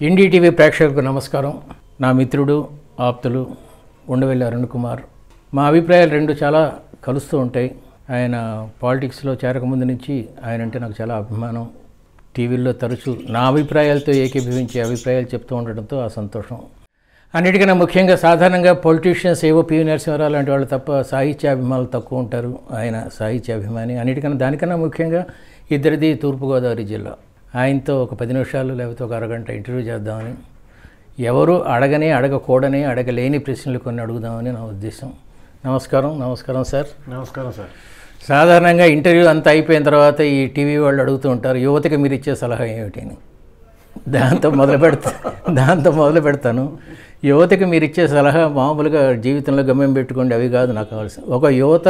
NDTV ప్రేక్షకులకు నమస్కారం. నా మిత్రుడు ఆప్తులు ఉండవల్లి అరుణ్ కుమార్. మా అభిప్రాయాలు రెండు చాలా కలుస్తూ ఉంటాయి. ఆయన పాలిటిక్స్లో చేరకముందు నుంచి ఆయన అంటే నాకు చాలా అభిమానం. టీవీల్లో తరచూ నా అభిప్రాయాలతో ఏకీభవించే అభిప్రాయాలు చెప్తూ ఉండడంతో ఆ సంతోషం. అన్నిటికన్నా ముఖ్యంగా సాధారణంగా పొలిటీషియన్స్ ఏవో పివి నరసింహారావు లాంటి వాళ్ళు తప్ప సాహిత్యాభిమానులు తక్కువ ఉంటారు. ఆయన సాహిత్యాభిమాని. అన్నిటికన్నా దానికన్నా ముఖ్యంగా ఇద్దరిది తూర్పుగోదావరి జిల్లా. ఆయనతో ఒక 10 నిమిషాలు లేకపోతే ఒక అరగంట ఇంటర్వ్యూ చేద్దామని, ఎవరు అడగకూడని అడగలేని ప్రశ్నలు కొన్ని అడుగుదామని నా ఉద్దేశం. నమస్కారం సార్. నమస్కారం సార్. సాధారణంగా ఇంటర్వ్యూ అంతా అయిపోయిన తర్వాత ఈ టీవీ వాళ్ళు అడుగుతూ ఉంటారు, యువతకి మీరు ఇచ్చే సలహా ఏమిటి అని. దాంతో మొదలు పెడతాను. యువతకి మీరు ఇచ్చే సలహా మామూలుగా జీవితంలో గమ్యం పెట్టుకోండి, అవి కాదు నాకు కావాల్సింది. ఒక యువత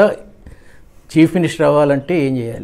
చీఫ్ మినిస్టర్ అవ్వాలంటే ఏం చేయాలి?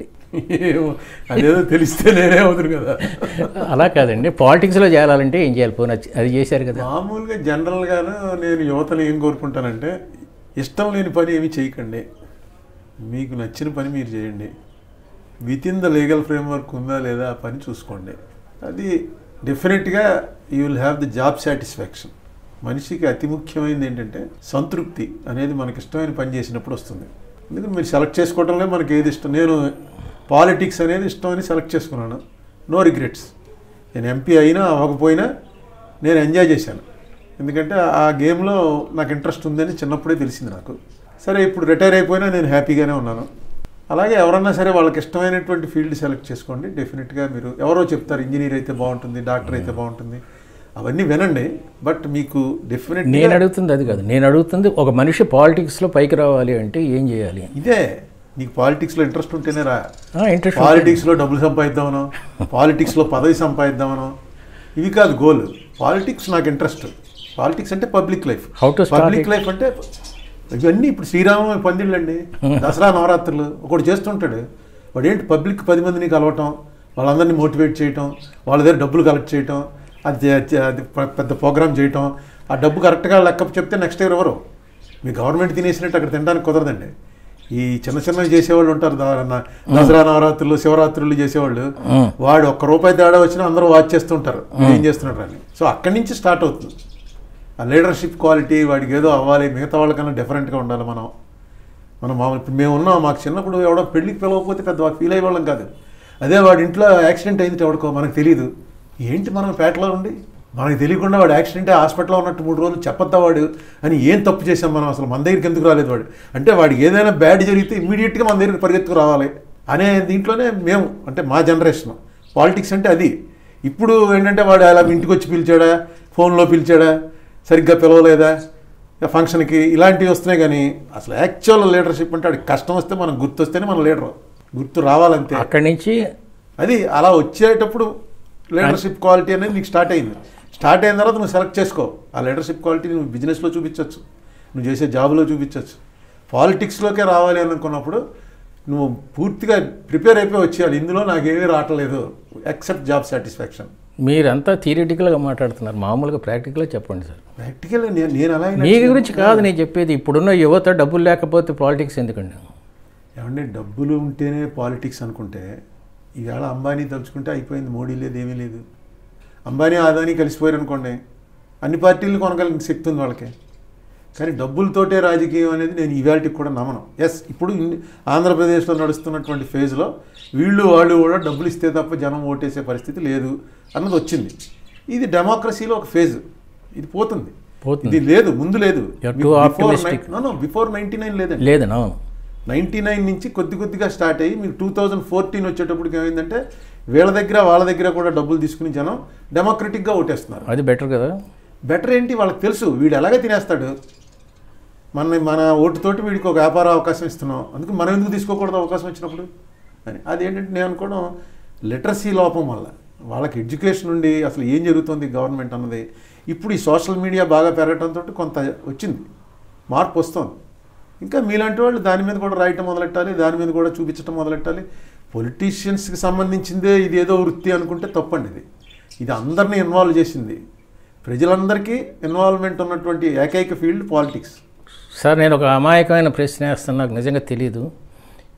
అదేదో తెలిస్తే నేనే అవుతుంది కదా. అలా కాదండి, పాలిటిక్స్లో చేయాలంటే ఏం చేయాలి? పోనీ అది చేశారు కదా. మామూలుగా జనరల్గాను నేను యువతను ఏం కోరుకుంటానంటే, ఇష్టం లేని పని ఏమి చేయకండి, మీకు నచ్చిన పని మీరు చేయండి. వితిన్ ద లీగల్ ఫ్రేమ్వర్క్ ఉందా లేదా ఆ పని చూసుకోండి. అది డెఫినెట్గా you will have the job satisfaction. మనిషికి అతి ముఖ్యమైనది ఏంటంటే సంతృప్తి అనేది మనకి ఇష్టమైన పని చేసినప్పుడు వస్తుంది. అందుకని మీరు సెలెక్ట్ చేసుకోవడంలో మనకి ఏది ఇష్టం. నేను పాలిటిక్స్ అనేది ఇష్టం అని సెలెక్ట్ చేసుకున్నాను. No regrets. నేను ఎంపీ అయినా అవ్వకపోయినా నేను ఎంజాయ్ చేశాను. ఎందుకంటే ఆ గేమ్లో నాకు ఇంట్రెస్ట్ ఉందని చిన్నప్పుడే తెలిసింది నాకు. సరే, ఇప్పుడు రిటైర్ అయిపోయినా నేను హ్యాపీగానే ఉన్నాను. అలాగే ఎవరన్నా సరే వాళ్ళకి ఇష్టమైనటువంటి ఫీల్డ్ సెలెక్ట్ చేసుకోండి. డెఫినెట్గా మీరు ఎవరో చెప్తారు ఇంజనీర్ అయితే బాగుంటుంది, డాక్టర్ అయితే బాగుంటుంది, అవన్నీ వినండి. బట్ మీకు డెఫినెట్ నేను అడుగుతుంది అది కాదు. నేను అడుగుతుంది ఒక మనిషి పాలిటిక్స్లో పైకి రావాలి అంటే ఏం చేయాలి? ఇదే, నీకు పాలిటిక్స్లో ఇంట్రెస్ట్ ఉంటేనే రా. పాలిటిక్స్లో డబ్బులు సంపాదిద్దామనో, పాలిటిక్స్లో పదవి సంపాదిద్దామనో ఇవి కాదు గోల్. పాలిటిక్స్ నాకు ఇంట్రెస్ట్. పాలిటిక్స్ అంటే పబ్లిక్ లైఫ్. పబ్లిక్ లైఫ్ అంటే ఇవన్నీ ఇప్పుడు శ్రీరామ పందిళ్ళండి, దసరా నవరాత్రులు ఒకటి చేస్తుంటాడు. వాడు ఏంటి పబ్లిక్ 10 మందిని కలవటం, వాళ్ళందరినీ మోటివేట్ చేయటం, వాళ్ళ దగ్గర డబ్బులు కలెక్ట్ చేయటం, అది పెద్ద ప్రోగ్రామ్ చేయటం. ఆ డబ్బు కరెక్ట్గా లెక్క చెప్తే నెక్స్ట్ ఇయర్ ఎవరు మీ గవర్నమెంట్ తినేసినట్టు అక్కడ తినడానికి కుదరదండి. ఈ చిన్నవి చేసేవాళ్ళు ఉంటారు, దసరా నవరాత్రులు శివరాత్రులు చేసేవాళ్ళు. వాడు ₹1 తేడా వచ్చినా అందరూ వాచ్ చేస్తుంటారు ఏం చేస్తున్నారు అని. సో అక్కడి నుంచి స్టార్ట్ అవుతుంది ఆ లీడర్షిప్ క్వాలిటీ. వాడికి ఏదో అవ్వాలి, మిగతా వాళ్ళకన్నా డిఫరెంట్గా ఉండాలి. మనం మామూలు మేము ఉన్నాం, మాకు చిన్నప్పుడు ఎవడో పెళ్ళికి పిలవకపోతే పెద్ద ఫీల్ అయ్యేవాళ్ళం కాదు. అదే వాడి ఇంట్లో యాక్సిడెంట్ అయింది ఎవడికో మనకు తెలియదు. ఏంటి మనం పేటలో ఉండి మనకు తెలియకుండా వాడు యాక్సిడెంట్ హాస్పిటల్లో ఉన్నట్టు 3 రోజులు చెప్పొద్దా వాడు అని ఏం తప్పు చేసాం మనం, అసలు మన దగ్గరికి ఎందుకు రాలేదు వాడు అంటే, వాడికి ఏదైనా బ్యాడ్ జరిగితే ఇమ్మీడియట్గా మన దగ్గరికి పరిగెత్తుకు రావాలి అనే దీంట్లోనే మేము, అంటే మా జనరేషన్ పాలిటిక్స్ అంటే అది. ఇప్పుడు ఏంటంటే వాడు అలా ఇంటికి వచ్చి పిలిచాడా, ఫోన్లో పిలిచాడా, సరిగ్గా పిలవలేదా ఫంక్షన్కి, ఇలాంటివి వస్తున్నాయి. కానీ అసలు యాక్చువల్ లీడర్షిప్ అంటే వాడికి కష్టం వస్తే మనం గుర్తు వస్తేనే మన లీడర్, గుర్తు రావాలంతే. అక్కడి నుంచి అది అలా వచ్చేటప్పుడు లీడర్షిప్ క్వాలిటీ అనేది నీకు స్టార్ట్ అయింది. స్టార్ట్ అయిన తర్వాత నువ్వు సెలెక్ట్ చేసుకో. ఆ లీడర్షిప్ క్వాలిటీ నువ్వు బిజినెస్లో చూపించవచ్చు, నువ్వు చేసే జాబ్లో చూపించవచ్చు. పాలిటిక్స్లోకే రావాలి అనుకున్నప్పుడు నువ్వు పూర్తిగా ప్రిపేర్ అయిపోయి వచ్చేయాలి. ఇందులో నాకేమీ రావట్లేదు ఎక్సెప్ట్ జాబ్ సాటిస్ఫాక్షన్. మీరంతా థియరిటికల్గా మాట్లాడుతున్నారు, మామూలుగా ప్రాక్టికల్గా చెప్పండి సార్. ప్రాక్టికల్ నేను అలా మీ గురించి కాదు నేను చెప్పేది. ఇప్పుడున్న యువత డబ్బులు లేకపోతే పాలిటిక్స్ ఎందుకండి? ఏమంటే డబ్బులు ఉంటేనే పాలిటిక్స్ అనుకుంటే ఈవేళ అంబానీ తలుచుకుంటే అయిపోయింది. మోడీ లేదు, ఏమీ లేదు. అంబానీ ఆదానీ కలిసిపోయారు అనుకోండి, అన్ని పార్టీలను కొనగలిగిన శక్తి ఉంది వాళ్ళకి. కానీ డబ్బులతోటే రాజకీయం అనేది నేను ఈవేళకి కూడా నమ్మను. ఎస్, ఇప్పుడు ఆంధ్రప్రదేశ్లో నడుస్తున్నటువంటి ఫేజ్లో వాళ్ళు కూడా డబ్బులు ఇస్తే తప్ప జనం ఓటేసే పరిస్థితి లేదు అన్నది వచ్చింది. ఇది డెమోక్రసీలో ఒక ఫేజ్. ఇది పోతుంది. ఇది లేదు, ముందు లేదు. బిఫోర్ 99 లేదండి. లేదు, 99 నుంచి కొద్దిగా స్టార్ట్ అయ్యి మీకు 2014 వచ్చేటప్పటికి ఏమైందంటే వాళ్ళ దగ్గర కూడా డబ్బులు తీసుకుని జనం డెమోక్రటిక్గా ఓటేస్తున్నారు. అది బెటర్ కదా. బెటర్ ఏంటి, వాళ్ళకి తెలుసు వీడు ఎలాగే తినేస్తాడు, మన ఓటుతోటి వీడికి ఒక వ్యాపార అవకాశం ఇస్తున్నాం, అందుకు మనం ఎందుకు తీసుకోకూడదు అవకాశం వచ్చినప్పుడు అని. అదేంటంటే నేను అనుకోవడం లిటరసీ లోపం వల్ల వాళ్ళకి ఎడ్యుకేషన్ ఉండి అసలు ఏం జరుగుతుంది గవర్నమెంట్ అన్నది. ఇప్పుడు ఈ సోషల్ మీడియా బాగా పెరగడంతో కొంత వచ్చింది, మార్పు వస్తుంది. ఇంకా మీలాంటి వాళ్ళు దాని మీద కూడా రాయటం మొదలెట్టాలి, దాని మీద కూడా చూపించడం మొదలెట్టాలి. పొలిటీషియన్స్కి సంబంధించిందే ఇది ఏదో వృత్తి అనుకుంటే తప్పండి. ఇది అందరినీ ఇన్వాల్వ్ చేసింది, ప్రజలందరికీ ఇన్వాల్వ్మెంట్ ఉన్నటువంటి ఏకైక ఫీల్డ్ పాలిటిక్స్. సార్, నేను ఒక అమాయకమైన ప్రశ్న వేస్తాను, నాకు నిజంగా తెలీదు.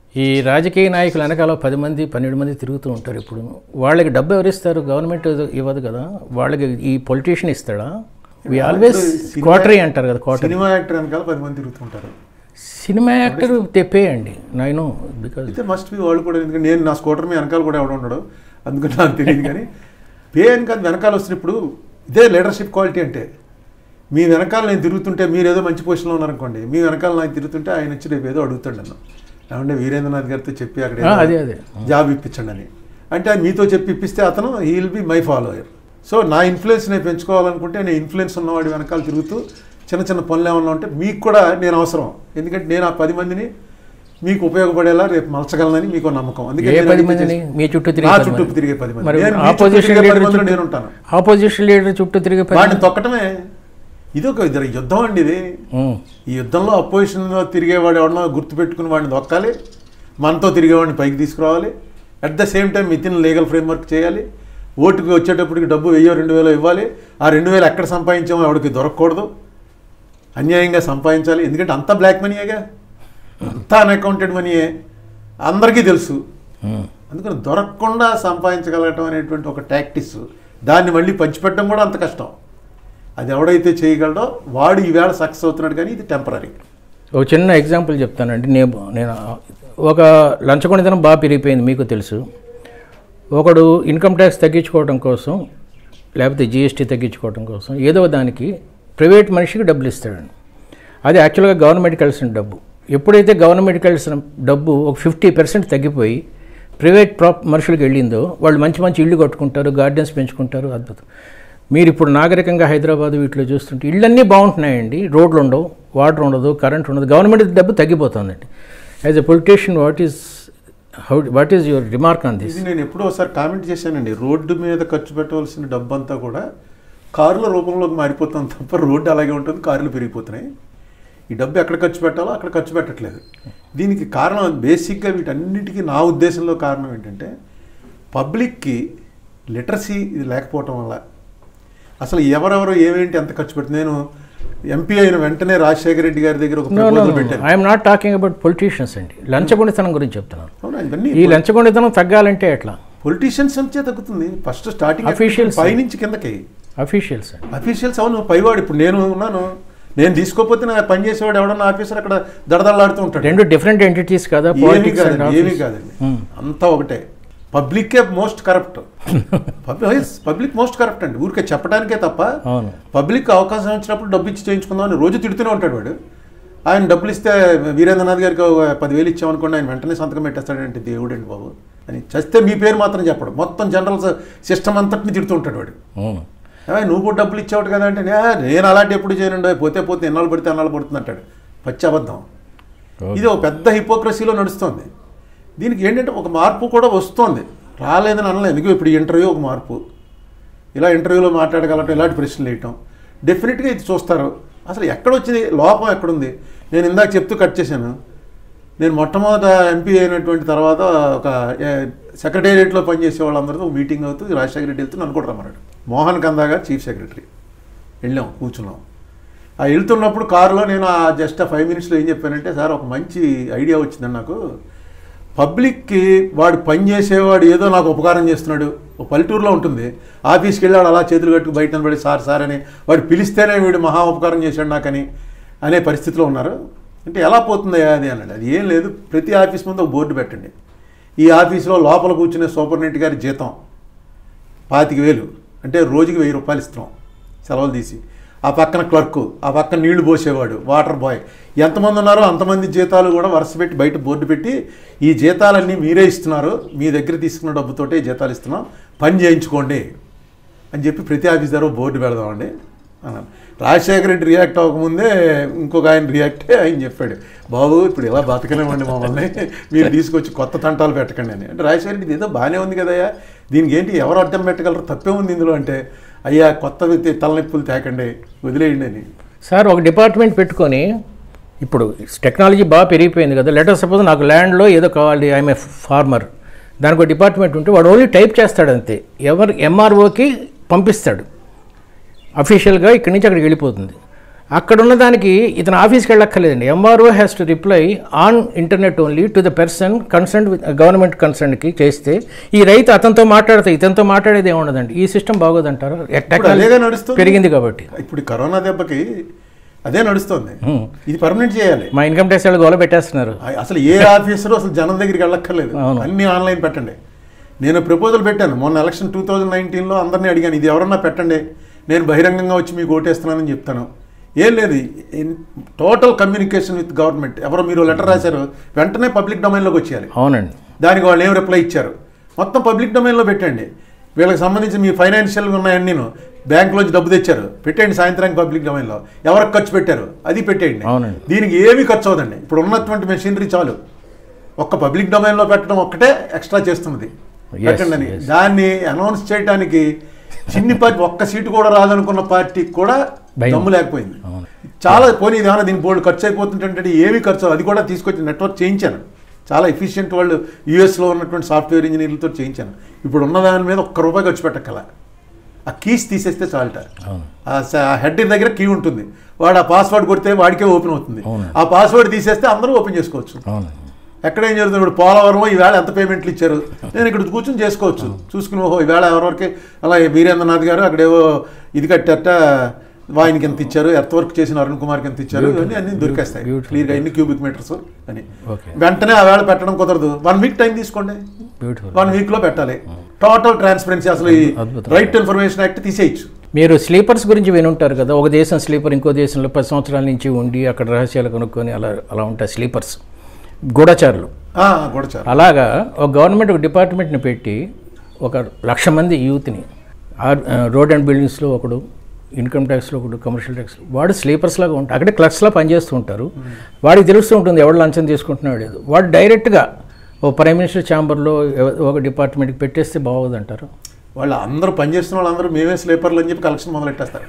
ఈ రాజకీయ నాయకులు వెనకాల 10 మంది 12 మంది తిరుగుతూ ఉంటారు. ఇప్పుడు వాళ్ళకి డబ్బు ఎవరిస్తారు? గవర్నమెంట్ ఇవ్వదు కదా, వాళ్ళకి ఈ పొలిటీషియన్ ఇస్తాడా? వి ఆల్వేస్ క్వార్టరీ అంటారు కదా, క్వార్టరీ. సినిమా యాక్టర్ వెనకాల 10 మంది తిరుగుతుంటారు. సినిమా యాక్టర్ తెప్పే అండి నేను బికాజ్ అయితే మస్ట్ బి వాళ్ళు కూడా, ఎందుకంటే నేను నా స్కూటర్ మీ వెనకాల కూడా ఎవడ ఉండడు, అందుకని నాకు తెలియదు. కానీ పే అని కాదు, వెనకాల వస్తుంది. ఇప్పుడు ఇదే లీడర్షిప్ క్వాలిటీ అంటే. మీ వెనకాల నేను తిరుగుతుంటే మీరు ఏదో మంచి పొజిషన్లో ఉన్నారనుకోండి, మీ వెనకాల నాకు తిరుగుతుంటే ఆయన వచ్చి రేపు ఏదో అడుగుతాడు నన్ను, ఏమంటే వీరేంద్రనాథ్ గారితో చెప్పి అక్కడ అదే జాబ్ ఇప్పించండి అని. అంటే అది మీతో చెప్పి ఇప్పిస్తే అతను he will be my follower. So నా ఇన్ఫ్లుయెన్స్ నేను పెంచుకోవాలనుకుంటే నేను ఇన్ఫ్లుయెన్స్ ఉన్నవాడి వెనకాల తిరుగుతూ చిన్న చిన్న పనులు ఏమన్నా ఉంటే మీకు కూడా నేను అవసరం. ఎందుకంటే నేను ఆ 10 మందిని మీకు ఉపయోగపడేలా రేపు మలచగలనని మీకు నమ్మకం. అందుకే మీ చుట్టూ తిరిగే 10 మంది నేను ఉంటాను. ఆపోజిషన్ లీడర్ చుట్టూ తిరిగే వాడిని తొక్కటమే. ఇది ఒక యుద్ధం అండి. ఇది ఈ యుద్ధంలో అపోజిషన్లో తిరిగేవాడు ఎవడన్నా గుర్తుపెట్టుకుని వాడిని దొక్కాలి, మనతో తిరిగేవాడిని పైకి తీసుకురావాలి. At the same time with in legal framework చేయాలి. ఓటుకి వచ్చేటప్పటికి డబ్బు 1000-2000 ఇవ్వాలి. ఆ 2000 ఎక్కడ సంపాదించామో ఎవరికి దొరకకూడదు, అన్యాయంగా సంపాదించాలి. ఎందుకంటే అంతా బ్లాక్ మనీయేగా, అంతా అన్అకౌంటెడ్ మనీయే, అందరికీ తెలుసు. అందుకని దొరకకుండా సంపాదించగలగటం అనేటువంటి ఒక టాక్టిక్స్, దాన్ని మళ్ళీ పంచిపెట్టడం కూడా అంత కష్టం. అది ఎవడైతే చేయగలడో వాడు ఈవేళ సక్సెస్ అవుతున్నాడు. కానీ ఇది టెంపరీ. ఒక చిన్న ఎగ్జాంపుల్ చెప్తానండి. నేను ఒక లంచగొండితనం బాగా పెరిగిపోయింది, మీకు తెలుసు. ఒకడు ఇన్కమ్ ట్యాక్స్ తగ్గించుకోవడం కోసం, లేకపోతే జిఎస్టీ తగ్గించుకోవడం కోసం ఏదో దానికి ప్రైవేట్ మనిషికి డబ్బులు ఇస్తాడండి. అది యాక్చువల్గా గవర్నమెంట్కి కలిసిన డబ్బు. ఎప్పుడైతే గవర్నమెంట్కి కలిసిన డబ్బు ఒక 50% తగ్గిపోయి ప్రైవేట్ మనుషులకు వెళ్ళిందో, వాళ్ళు మంచి మంచి ఇళ్ళు కట్టుకుంటారు, గార్డెన్స్ పెంచుకుంటారు, అద్భుతం. మీరు ఇప్పుడు నాగరికంగా హైదరాబాద్ వీటిలో చూస్తుంటే ఇళ్ళన్నీ బాగుంటున్నాయండి, రోడ్లు ఉండవు, వాటర్ ఉండదు, కరెంట్ ఉండదు, గవర్నమెంట్ డబ్బు తగ్గిపోతుందండి. As a politician what is your remark on this? ఇది నేను ఎప్పుడో ఒకసారి కామెంట్ చేశానండి. రోడ్డు మీద ఖర్చు పెట్టవలసిన డబ్బు అంతా కూడా కారుల రూపంలోకి మారిపోతుంది తప్ప రోడ్డు అలాగే ఉంటుంది, కారులు పెరిగిపోతున్నాయి. ఈ డబ్బు ఎక్కడ ఖర్చు పెట్టాలో అక్కడ ఖర్చు పెట్టట్లేదు. దీనికి కారణం బేసిక్గా వీటన్నిటికీ నా ఉద్దేశంలో కారణం ఏంటంటే పబ్లిక్కి లిటరసీ ఇది లేకపోవటం వల్ల అసలు ఎవరెవరో ఏమేంటి ఎంత ఖర్చు పెడుతుంది. నేను ఎంపీ అయిన వెంటనే రాజశేఖర రెడ్డి గారి దగ్గర ఒక ప్రపోజల్ పెట్టాను. I'm not talking about politicians అండి, లంచగొండితనం గురించి చెప్తున్నాను. ఈ లంచగొండితనం తగ్గాలంటే ఎట్లా? పొలిటీషియన్స్ నుంచే తగ్గుతుంది. ఫస్ట్ స్టార్టింగ్ అఫీషియల్స్ పై నుంచి కిందకి. అఫీషియల్స్ అవును, పైవాడు. ఇప్పుడు నేను ఉన్నాను, నేను తీసుకోకపోతే నా పని చేసేవాడు ఎవడన్నా ఆఫీసర్ అక్కడ దడదడలాడుతూ ఉంటాడు. 2 డిఫరెంట్ ఎంటిటీస్ కదా. ఏమీ కాదండి, అంతా ఒకటే. పబ్లిక్కే most corrupt. Public most corrupt అండి. ఊరికే చెప్పడానికే తప్ప పబ్లిక్ అవకాశం వచ్చినప్పుడు డబ్బు ఇచ్చి చేయించుకుందాం అని రోజు తిడుతూనే ఉంటాడు వాడు. ఆయన డబ్బులు ఇస్తే వీరేంద్రనాథ్ గారికి 10,000 ఇచ్చామనుకోండి, ఆయన వెంటనే సంతకం పెట్టేస్తాడంటే దేవుడండి బాబు అని. చస్తే మీ పేరు మాత్రం చెప్పడు, మొత్తం జనరల్ సిస్టమ్ అంతటిని తిడుతూ ఉంటాడు వాడు. నువ్వు కూడా డబ్బులు ఇచ్చావు కదా అంటే, నేను అలాంటి ఎప్పుడు చేయనండి, పోతే ఎన్నాళ్ళు పడితే అన్నాళ్ళు పడుతుంది అంటాడు. పచ్చి అబద్ధం. ఇది ఒక పెద్ద హిపోక్రసీలో నడుస్తుంది. దీనికి ఏంటంటే ఒక మార్పు కూడా వస్తుంది, రాలేదని అనలేదు. ఎందుకు ఇప్పుడు ఇంటర్వ్యూ ఒక మార్పు, ఇలా ఇంటర్వ్యూలో మాట్లాడగలటం, ఇలాంటి ప్రశ్నలు వేయటం డెఫినెట్గా ఇది చూస్తారు. అసలు ఎక్కడొచ్చింది లోపం, ఎక్కడుంది? నేను ఇందాక చెప్తూ కట్ చేశాను. నేను మొట్టమొదట ఎంపీ అయినటువంటి తర్వాత ఒక సెక్రటేరియట్లో పనిచేసే వాళ్ళందరితో మీటింగ్ అవుతూ రాజశేఖర రెడ్డి వెళ్తూ నన్ను కూడా రమ్మన్నాడు. మోహన్ కందా గారు చీఫ్ సెక్రటరీ. వెళ్ళాం, కూర్చున్నాం. ఆ వెళ్తున్నప్పుడు కారులో నేను జస్ట్ 5 minutesలో ఏం చెప్పానంటే, సార్ ఒక మంచి ఐడియా వచ్చిందని నాకు. పబ్లిక్కి వాడు పని చేసేవాడు ఏదో నాకు ఉపకారం చేస్తున్నాడు. ఒక పల్లెటూరులో ఉంటుంది, ఆఫీస్కి వెళ్ళాడు అలా చేతులు కట్టుకు బయట నిలబడి సార్ అని వాడు పిలిస్తేనే వీడు మహా ఉపకారం చేశాడు నాకని అనే పరిస్థితిలో ఉన్నారు. అంటే ఎలా పోతుందయ్యా అది అన్నాడు. అది ఏం లేదు, ప్రతి ఆఫీస్ ముందు ఒక బోర్డు పెట్టండి. ఈ ఆఫీస్లో లోపల కూర్చునే సూపరింటెండెంట్ గారి జీతం 25,000, అంటే రోజుకి 1,000 రూపాయలు ఇస్తున్నాం సెలవులు తీసి. ఆ పక్కన క్లర్కు, ఆ పక్కన నీళ్లు పోసేవాడు, వాటర్ బాయ్, ఎంతమంది ఉన్నారో అంతమంది జీతాలు కూడా వరుస పెట్టి బయట బోర్డు పెట్టి, ఈ జీతాలన్నీ మీరే ఇస్తున్నారు, మీ దగ్గర తీసుకున్న డబ్బుతోటే జీతాలు ఇస్తున్నాం, పని చేయించుకోండి అని చెప్పి ప్రతి ఆఫీస్ దగ్గర బోర్డు పెడదామండి అన్నాను. రాజశేఖర రెడ్డి రియాక్ట్ అవ్వకముందే ఇంకొక ఆయన ఆయన చెప్పాడు, బాబు ఇప్పుడు ఇలా బతకలేమండి మమ్మల్ని, మీరు తీసుకొచ్చి కొత్త తంటాలు పెట్టకండి అని. అంటే రాజశేఖర రెడ్డి ఏదో బాగానే ఉంది కదయ్యా, దీనికి ఏంటి ఎవరు అడ్డం పెట్టగలరు, తప్పే ఉంది ఇందులో అంటే, అయ్యా కొత్త తలనొప్పులు తేకండి, వదిలేయండి అని. సార్ ఒక డిపార్ట్మెంట్ పెట్టుకొని, ఇప్పుడు టెక్నాలజీ బాగా పెరిగిపోయింది కదా, లెటర్ సపోజ్ నాకు ల్యాండ్లో ఏదో కావాలి, ఐఎమ్ ఏ ఫార్మర్, దానికి ఒక డిపార్ట్మెంట్ ఉంటే వాడు ఓన్లీ టైప్ చేస్తాడు అంతే, ఎవరు ఎంఆర్ఓకి పంపిస్తాడు, అఫీషియల్గా ఇక్కడి నుంచి అక్కడికి వెళ్ళిపోతుంది. అక్కడ ఉన్నదానికి ఇతను ఆఫీస్కి వెళ్ళక్కర్లేదండి. MRO has to reply on internet only to the person concern with government కన్సర్న్కి చేస్తే ఈ రైతు అతనితో మాట్లాడితే ఇతనితో మాట్లాడేది ఏముండదండి. ఈ సిస్టమ్ బాగోదంటారు, టెక్నాలజీ పెరిగింది కాబట్టి. ఇప్పుడు కరోనా దెబ్బకి అదే నడుస్తుంది. ఇది పర్మనెంట్ చేయాలి. మా ఇన్కమ్ ట్యాక్స్ వాళ్ళు గోల పెట్టేస్తున్నారు. అసలు ఏ ఆఫీసరు అసలు జనం దగ్గరికి వెళ్ళక్కర్లేదు, అన్ని ఆన్లైన్ పెట్టండి. నేను ప్రపోజల్ పెట్టాను మొన్న ఎలక్షన్ 2019లో, అందరినీ అడిగాను ఇది ఎవరన్నా పెట్టండి, నేను బహిరంగంగా వచ్చి మీకు ఓటేస్తున్నానని చెప్తాను. ఏం లేదు, టోటల్ కమ్యూనికేషన్ విత్ గవర్నమెంట్. ఎవరో మీరు లెటర్ రాశారు, వెంటనే పబ్లిక్ డొమైన్లోకి వచ్చేయాలి. అవునండి. దానికి వాళ్ళు ఏం రిప్లై ఇచ్చారు మొత్తం పబ్లిక్ డొమైన్లో పెట్టండి. వీళ్ళకి సంబంధించి మీ ఫైనాన్షియల్గా ఉన్నాయని నేను బ్యాంకులోంచి డబ్బు తెచ్చారు పెట్టండి, సాయంత్రానికి పబ్లిక్ డొమైన్లో ఎవరికి ఖర్చు పెట్టారు అది పెట్టేయండి. దీనికి ఏమీ ఖర్చు అవుదండి. ఇప్పుడు ఉన్నటువంటి మెషినరీ చాలు, ఒక్క పబ్లిక్ డొమైన్లో పెట్టడం ఒక్కటే ఎక్స్ట్రా చేస్తున్నది పెట్టండి అని. దాన్ని అనౌన్స్ చేయడానికి చిన్ని పార్టీ ఒక్క సీటు కూడా రాదనుకున్న పార్టీకి కూడా దమ్ము లేకపోయింది. చాలా పోనీ ఏమైనా దీని బోర్డు ఖర్చు అయిపోతుంటే ఏమీ ఖర్చు, అది కూడా తీసుకొచ్చి నెట్వర్క్ చేయించాను. చాలా ఎఫిషియెంట్ వాళ్ళు యూఎస్లో ఉన్నటువంటి సాఫ్ట్వేర్ ఇంజనీర్లతో చేయించాను. ఇప్పుడు ఉన్న దాని మీద ఒక్క రూపాయి ఖర్చు పెట్టక్కల, ఆ కీస్ తీసేస్తే చాలట. ఆ హెడ్ దగ్గర కీ ఉంటుంది, వాడు ఆ పాస్వర్డ్ కొడితే వాడికే ఓపెన్ అవుతుంది. ఆ పాస్వర్డ్ తీసేస్తే అందరూ ఓపెన్ చేసుకోవచ్చు. ఎక్కడేం జరుగుతుంది, ఇప్పుడు పోలవరం ఈవేళ ఎంత పేమెంట్లు ఇచ్చారు, నేను ఇక్కడ కూర్చొని చేసుకోవచ్చు చూసుకుని. ఓహో ఈవేళ ఎవరెవరికి అలా వీరేంద్రనాథ్ గారు అక్కడేవో ఇది కట్టేట వాయినికి ఎంత ఇచ్చారు, ఎర్త్ వర్క్ చేసిన అరుణ్ కుమార్కి ఎంత ఇచ్చారు, ఇవన్నీ అన్ని దొరికేస్తాయి క్లియర్గా, ఎన్ని క్యూబిక్ మీటర్స్ అని. వెంటనే ఆ వేళ పెట్టడం కుదరదు, 1 వీక్ టైం తీసుకోండి, 1 వీక్లో పెట్టాలి. టోటల్ ట్రాన్స్పరెన్సీ, అసలు ఈ రైట్ టు ఇన్ఫర్మేషన్ యాక్ట్ తీసేయచ్చు. మీరు స్లీపర్స్ గురించి వినుంటారు కదా, ఒక దేశం స్లీపర్ ఇంకో దేశంలో 10 సంవత్సరాల నుంచి ఉండి అక్కడ రహస్యాలు కనుక్కొని అలా ఉంటాయి స్లీపర్స్, గూఢచారులు. అలాగా ఒక గవర్నమెంట్ ఒక డిపార్ట్మెంట్ని పెట్టి 1,00,000 మంది యూత్ని రోడ్ అండ్ బిల్డింగ్స్లో ఒకడు, ఇన్కమ్ ట్యాక్స్లో ఒకడు, కమర్షియల్ ట్యాక్స్లో వాడు స్లీపర్స్ లాగా ఉంటారు. అక్కడే క్లర్క్స్లా పనిచేస్తూ ఉంటారు. వాడికి తెలుస్తూ ఉంటుంది ఎవడు లంచం తీసుకుంటున్నాడు లేదు. వాడు డైరెక్ట్గా ఓ ప్రైమ్ మినిస్టర్ ఛాంబర్లో ఒక డిపార్ట్మెంట్కి పెట్టేస్తే బాగోదు అంటారు. వాళ్ళు అందరూ పనిచేస్తున్న వాళ్ళందరూ మేమే స్లీపర్లు అని చెప్పి కలెక్షన్ మొదలెట్టేస్తారు.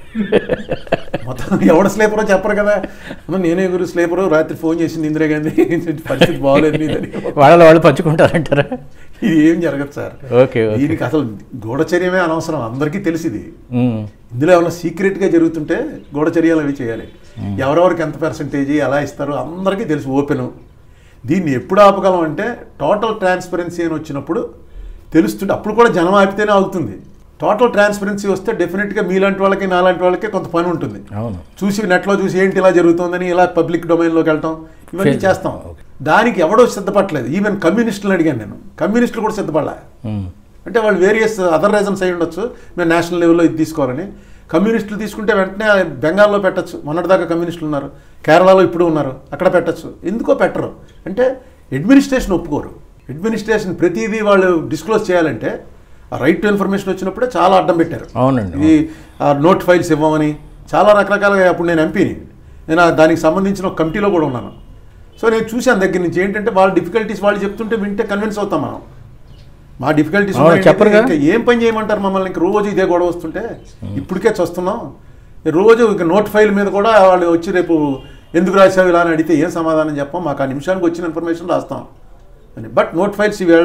మొత్తం ఎవడ స్లీపరో చెప్పరు కదా, నేనే గురు స్లీపరు, రాత్రి ఫోన్ చేసింది ఇందిరాగాంధీ, పరిస్థితి బాగోలేదు, వాళ్ళు పంచుకుంటారంటారా? ఇది ఏం జరగదు సార్. దీనికి అసలు గూఢచర్యమే అనవసరం, అందరికీ తెలిసింది. ఇందులో ఏమైనా సీక్రెట్గా జరుగుతుంటే గూఢచర్యలు అవి చేయాలి. ఎవరెవరికి ఎంత పర్సంటేజీ ఎలా ఇస్తారు అందరికీ తెలుసు, ఓపెను. దీన్ని ఎప్పుడు ఆపగలం అంటే టోటల్ ట్రాన్స్పరెన్సీ అని వచ్చినప్పుడు తెలుస్తుంటే, అప్పుడు కూడా జనం ఆపితేనే అవుతుంది. టోటల్ ట్రాన్స్పరెన్సీ వస్తే డెఫినెట్గా మీలాంటి వాళ్ళకి నాలాంటి వాళ్ళకి కొంత పని ఉంటుంది. చూసి నెట్లో చూసి ఏంటి ఇలా జరుగుతుందని ఇలా పబ్లిక్ డొమైన్లోకి వెళ్ళటం ఇవన్నీ చేస్తాం. దానికి ఎవడో సిద్ధపడలేదు. ఈవెన్ కమ్యూనిస్టులను అడిగాను నేను, కమ్యూనిస్టులు కూడా సిద్ధపడలే. అంటే వాళ్ళు వేరియస్ అదర్ రీజన్స్ అయి ఉండొచ్చు, మేము నేషనల్ లెవెల్లో ఇది తీసుకోవాలని. కమ్యూనిస్టులు తీసుకుంటే వెంటనే బెంగాల్లో పెట్టచ్చు, మొన్నటిదాకా కమ్యూనిస్టులు ఉన్నారు, కేరళలో ఇప్పుడు ఉన్నారు, అక్కడ పెట్టచ్చు. ఎందుకో పెట్టరు అంటే అడ్మినిస్ట్రేషన్ ఒప్పుకోరు. అడ్మినిస్ట్రేషన్ ప్రతిదీ వాళ్ళు డిస్క్లోజ్ చేయాలంటే ఆ రైట్ టు ఇన్ఫర్మేషన్ వచ్చినప్పుడే చాలా అడ్డం పెట్టారు. అవునండి. ఇది నోట్ ఫైల్స్ ఇవ్వమని చాలా రకరకాలుగా. అప్పుడు నేను ఎంపీని, నేను దానికి సంబంధించిన ఒక కమిటీలో కూడా ఉన్నాను. సో నేను చూశాను దగ్గర నుంచి ఏంటంటే వాళ్ళ డిఫికల్టీస్ వాళ్ళు చెప్తుంటే వింటే కన్విన్స్ అవుతాం మనం. మా డిఫికల్టీస్ ఏం పని చేయమంటారు మమ్మల్ని, ఇంక రోజు ఇదే గొడవ వస్తుంటే ఇప్పటికే చూస్తున్నాం. రోజు ఇక నోట్ ఫైల్ మీద కూడా వాళ్ళు వచ్చి రేపు ఎందుకు రాసావు ఇలా అని అడిగితే ఏం సమాధానం చెప్పాం, మాకు ఆ నిమిషానికి వచ్చిన ఇన్ఫర్మేషన్ రాస్తాం అని. బట్ నోట్ ఫైల్స్ ఈవేళ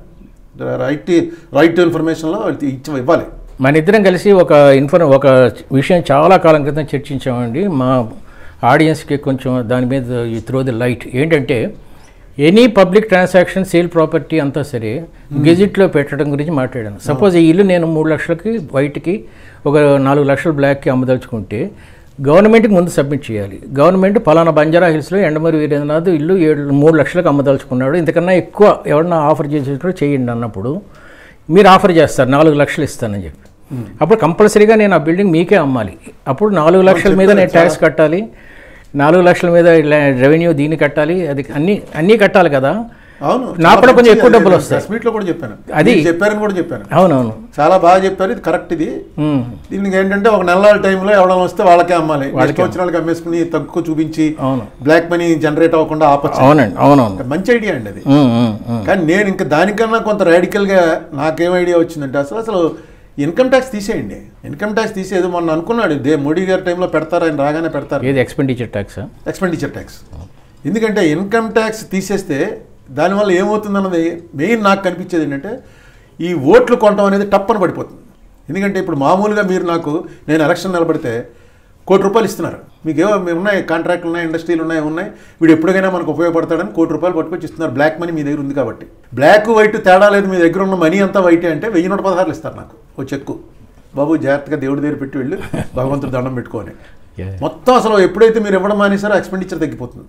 రైట్ టు ఇన్ఫర్మేషన్లో ఇవ్వాలి. మన ఇద్దరం కలిసి ఒక విషయం చాలా కాలం క్రితం చర్చించామండి. మా ఆడియన్స్కి కొంచెం దాని మీద ఈ త్రో ది లైట్. ఏంటంటే any public transaction, sale property అంతా సరే గెజిట్లో పెట్టడం గురించి మాట్లాడాను. సపోజ్ ఈ ఇల్లు నేను 3 లక్షలకి వైట్కి, ఒక 4 లక్షలు బ్లాక్కి అమ్మదలుచుకుంటే గవర్నమెంట్కి ముందు సబ్మిట్ చేయాలి. గవర్నమెంట్ పలానా బంజారా హిల్స్లో ఎండమూరి వీరేంద్రనాథ్ ఇల్లు 3 లక్షలకు అమ్మదలుచుకున్నాడు, ఇంతకన్నా ఎక్కువ ఎవరన్నా ఆఫర్ చేసేటప్పుడు చేయండి అన్నప్పుడు మీరు ఆఫర్ చేస్తారు 4 లక్షలు ఇస్తానని చెప్పి. అప్పుడు కంపల్సరీగా నేను ఆ బిల్డింగ్ మీకే అమ్మాలి. అప్పుడు 4 లక్షల మీద నేను ట్యాక్స్ కట్టాలి, 4 లక్షల మీద రెవెన్యూ దీన్ని కట్టాలి, అది అన్నీ కట్టాలి కదా. అవును, నాకు కూడా కొంచెం ఎక్కువ డబ్బులు వస్తాయి. స్పీట్లో కూడా చెప్పాను, అది చెప్పారని కూడా చెప్పాను. అవునవును, చాలా బాగా చెప్పారు, ఇది కరెక్ట్. ఇది దీనికి ఏంటంటే ఒక నెలల టైంలో ఎవరైనా వస్తే వాళ్ళకే అమ్మాలి, వాళ్ళకి వచ్చిన వాళ్ళకి అమ్మేసుకుని తక్కువ చూపించి బ్లాక్ మనీ జనరేట్ అవ్వకుండా ఆపచ్చు. అవునండి, అవునవును, మంచి ఐడియా అండి అది. కానీ నేను ఇంకా దానికన్నా కొంత రాడికల్గా నాకేం ఐడియా వచ్చిందంటే అసలు ఇన్కమ్ ట్యాక్స్ తీసేయండి. ఇన్కమ్ ట్యాక్స్ తీసేది మొన్న అనుకున్నాడు మోడీ గారి టైంలో పెడతారు, ఆయన రాగానే పెడతారు. ఏది ఎక్స్పెండిచర్ ట్యాక్స్? Expenditure tax. ఎందుకంటే ఇన్కమ్ ట్యాక్స్ తీసేస్తే దానివల్ల ఏమవుతుందన్నది మెయిన్ నాకు కనిపించేది ఏంటంటే ఈ ఓట్లు కొనడం అనేది టప్పని పడిపోతుంది. ఎందుకంటే ఇప్పుడు మామూలుగా మీరు నేను ఎలక్షన్ నిలబడితే ₹1 కోటి ఇస్తున్నారు, మీకేమో ఉన్నాయి, కాంట్రాక్ట్లు ఉన్నాయి, ఇండస్ట్రీలు ఉన్నాయి, వీడు ఎప్పటికైనా మనకు ఉపయోగపడతాడని ₹1,00,00,000 పట్టుకొచ్చి ఇస్తున్నారు. బ్లాక్ మనీ మీ దగ్గర ఉంది కాబట్టి. బ్లాక్ వైట్ తేడా లేదు, మీ దగ్గర ఉన్న మనీ అంతా వైటే అంటే 1,116 ఇస్తారు నాకు ఓ చెక్కు. బాబు జాగ్రత్తగా దేవుడి దగ్గర పెట్టి వెళ్ళి భగవంతుడు దండం పెట్టుకొని. మొత్తం అసలు ఎప్పుడైతే మీరు ఇవ్వడం మానేసారో ఎక్స్పెండిచర్ తగ్గిపోతుంది.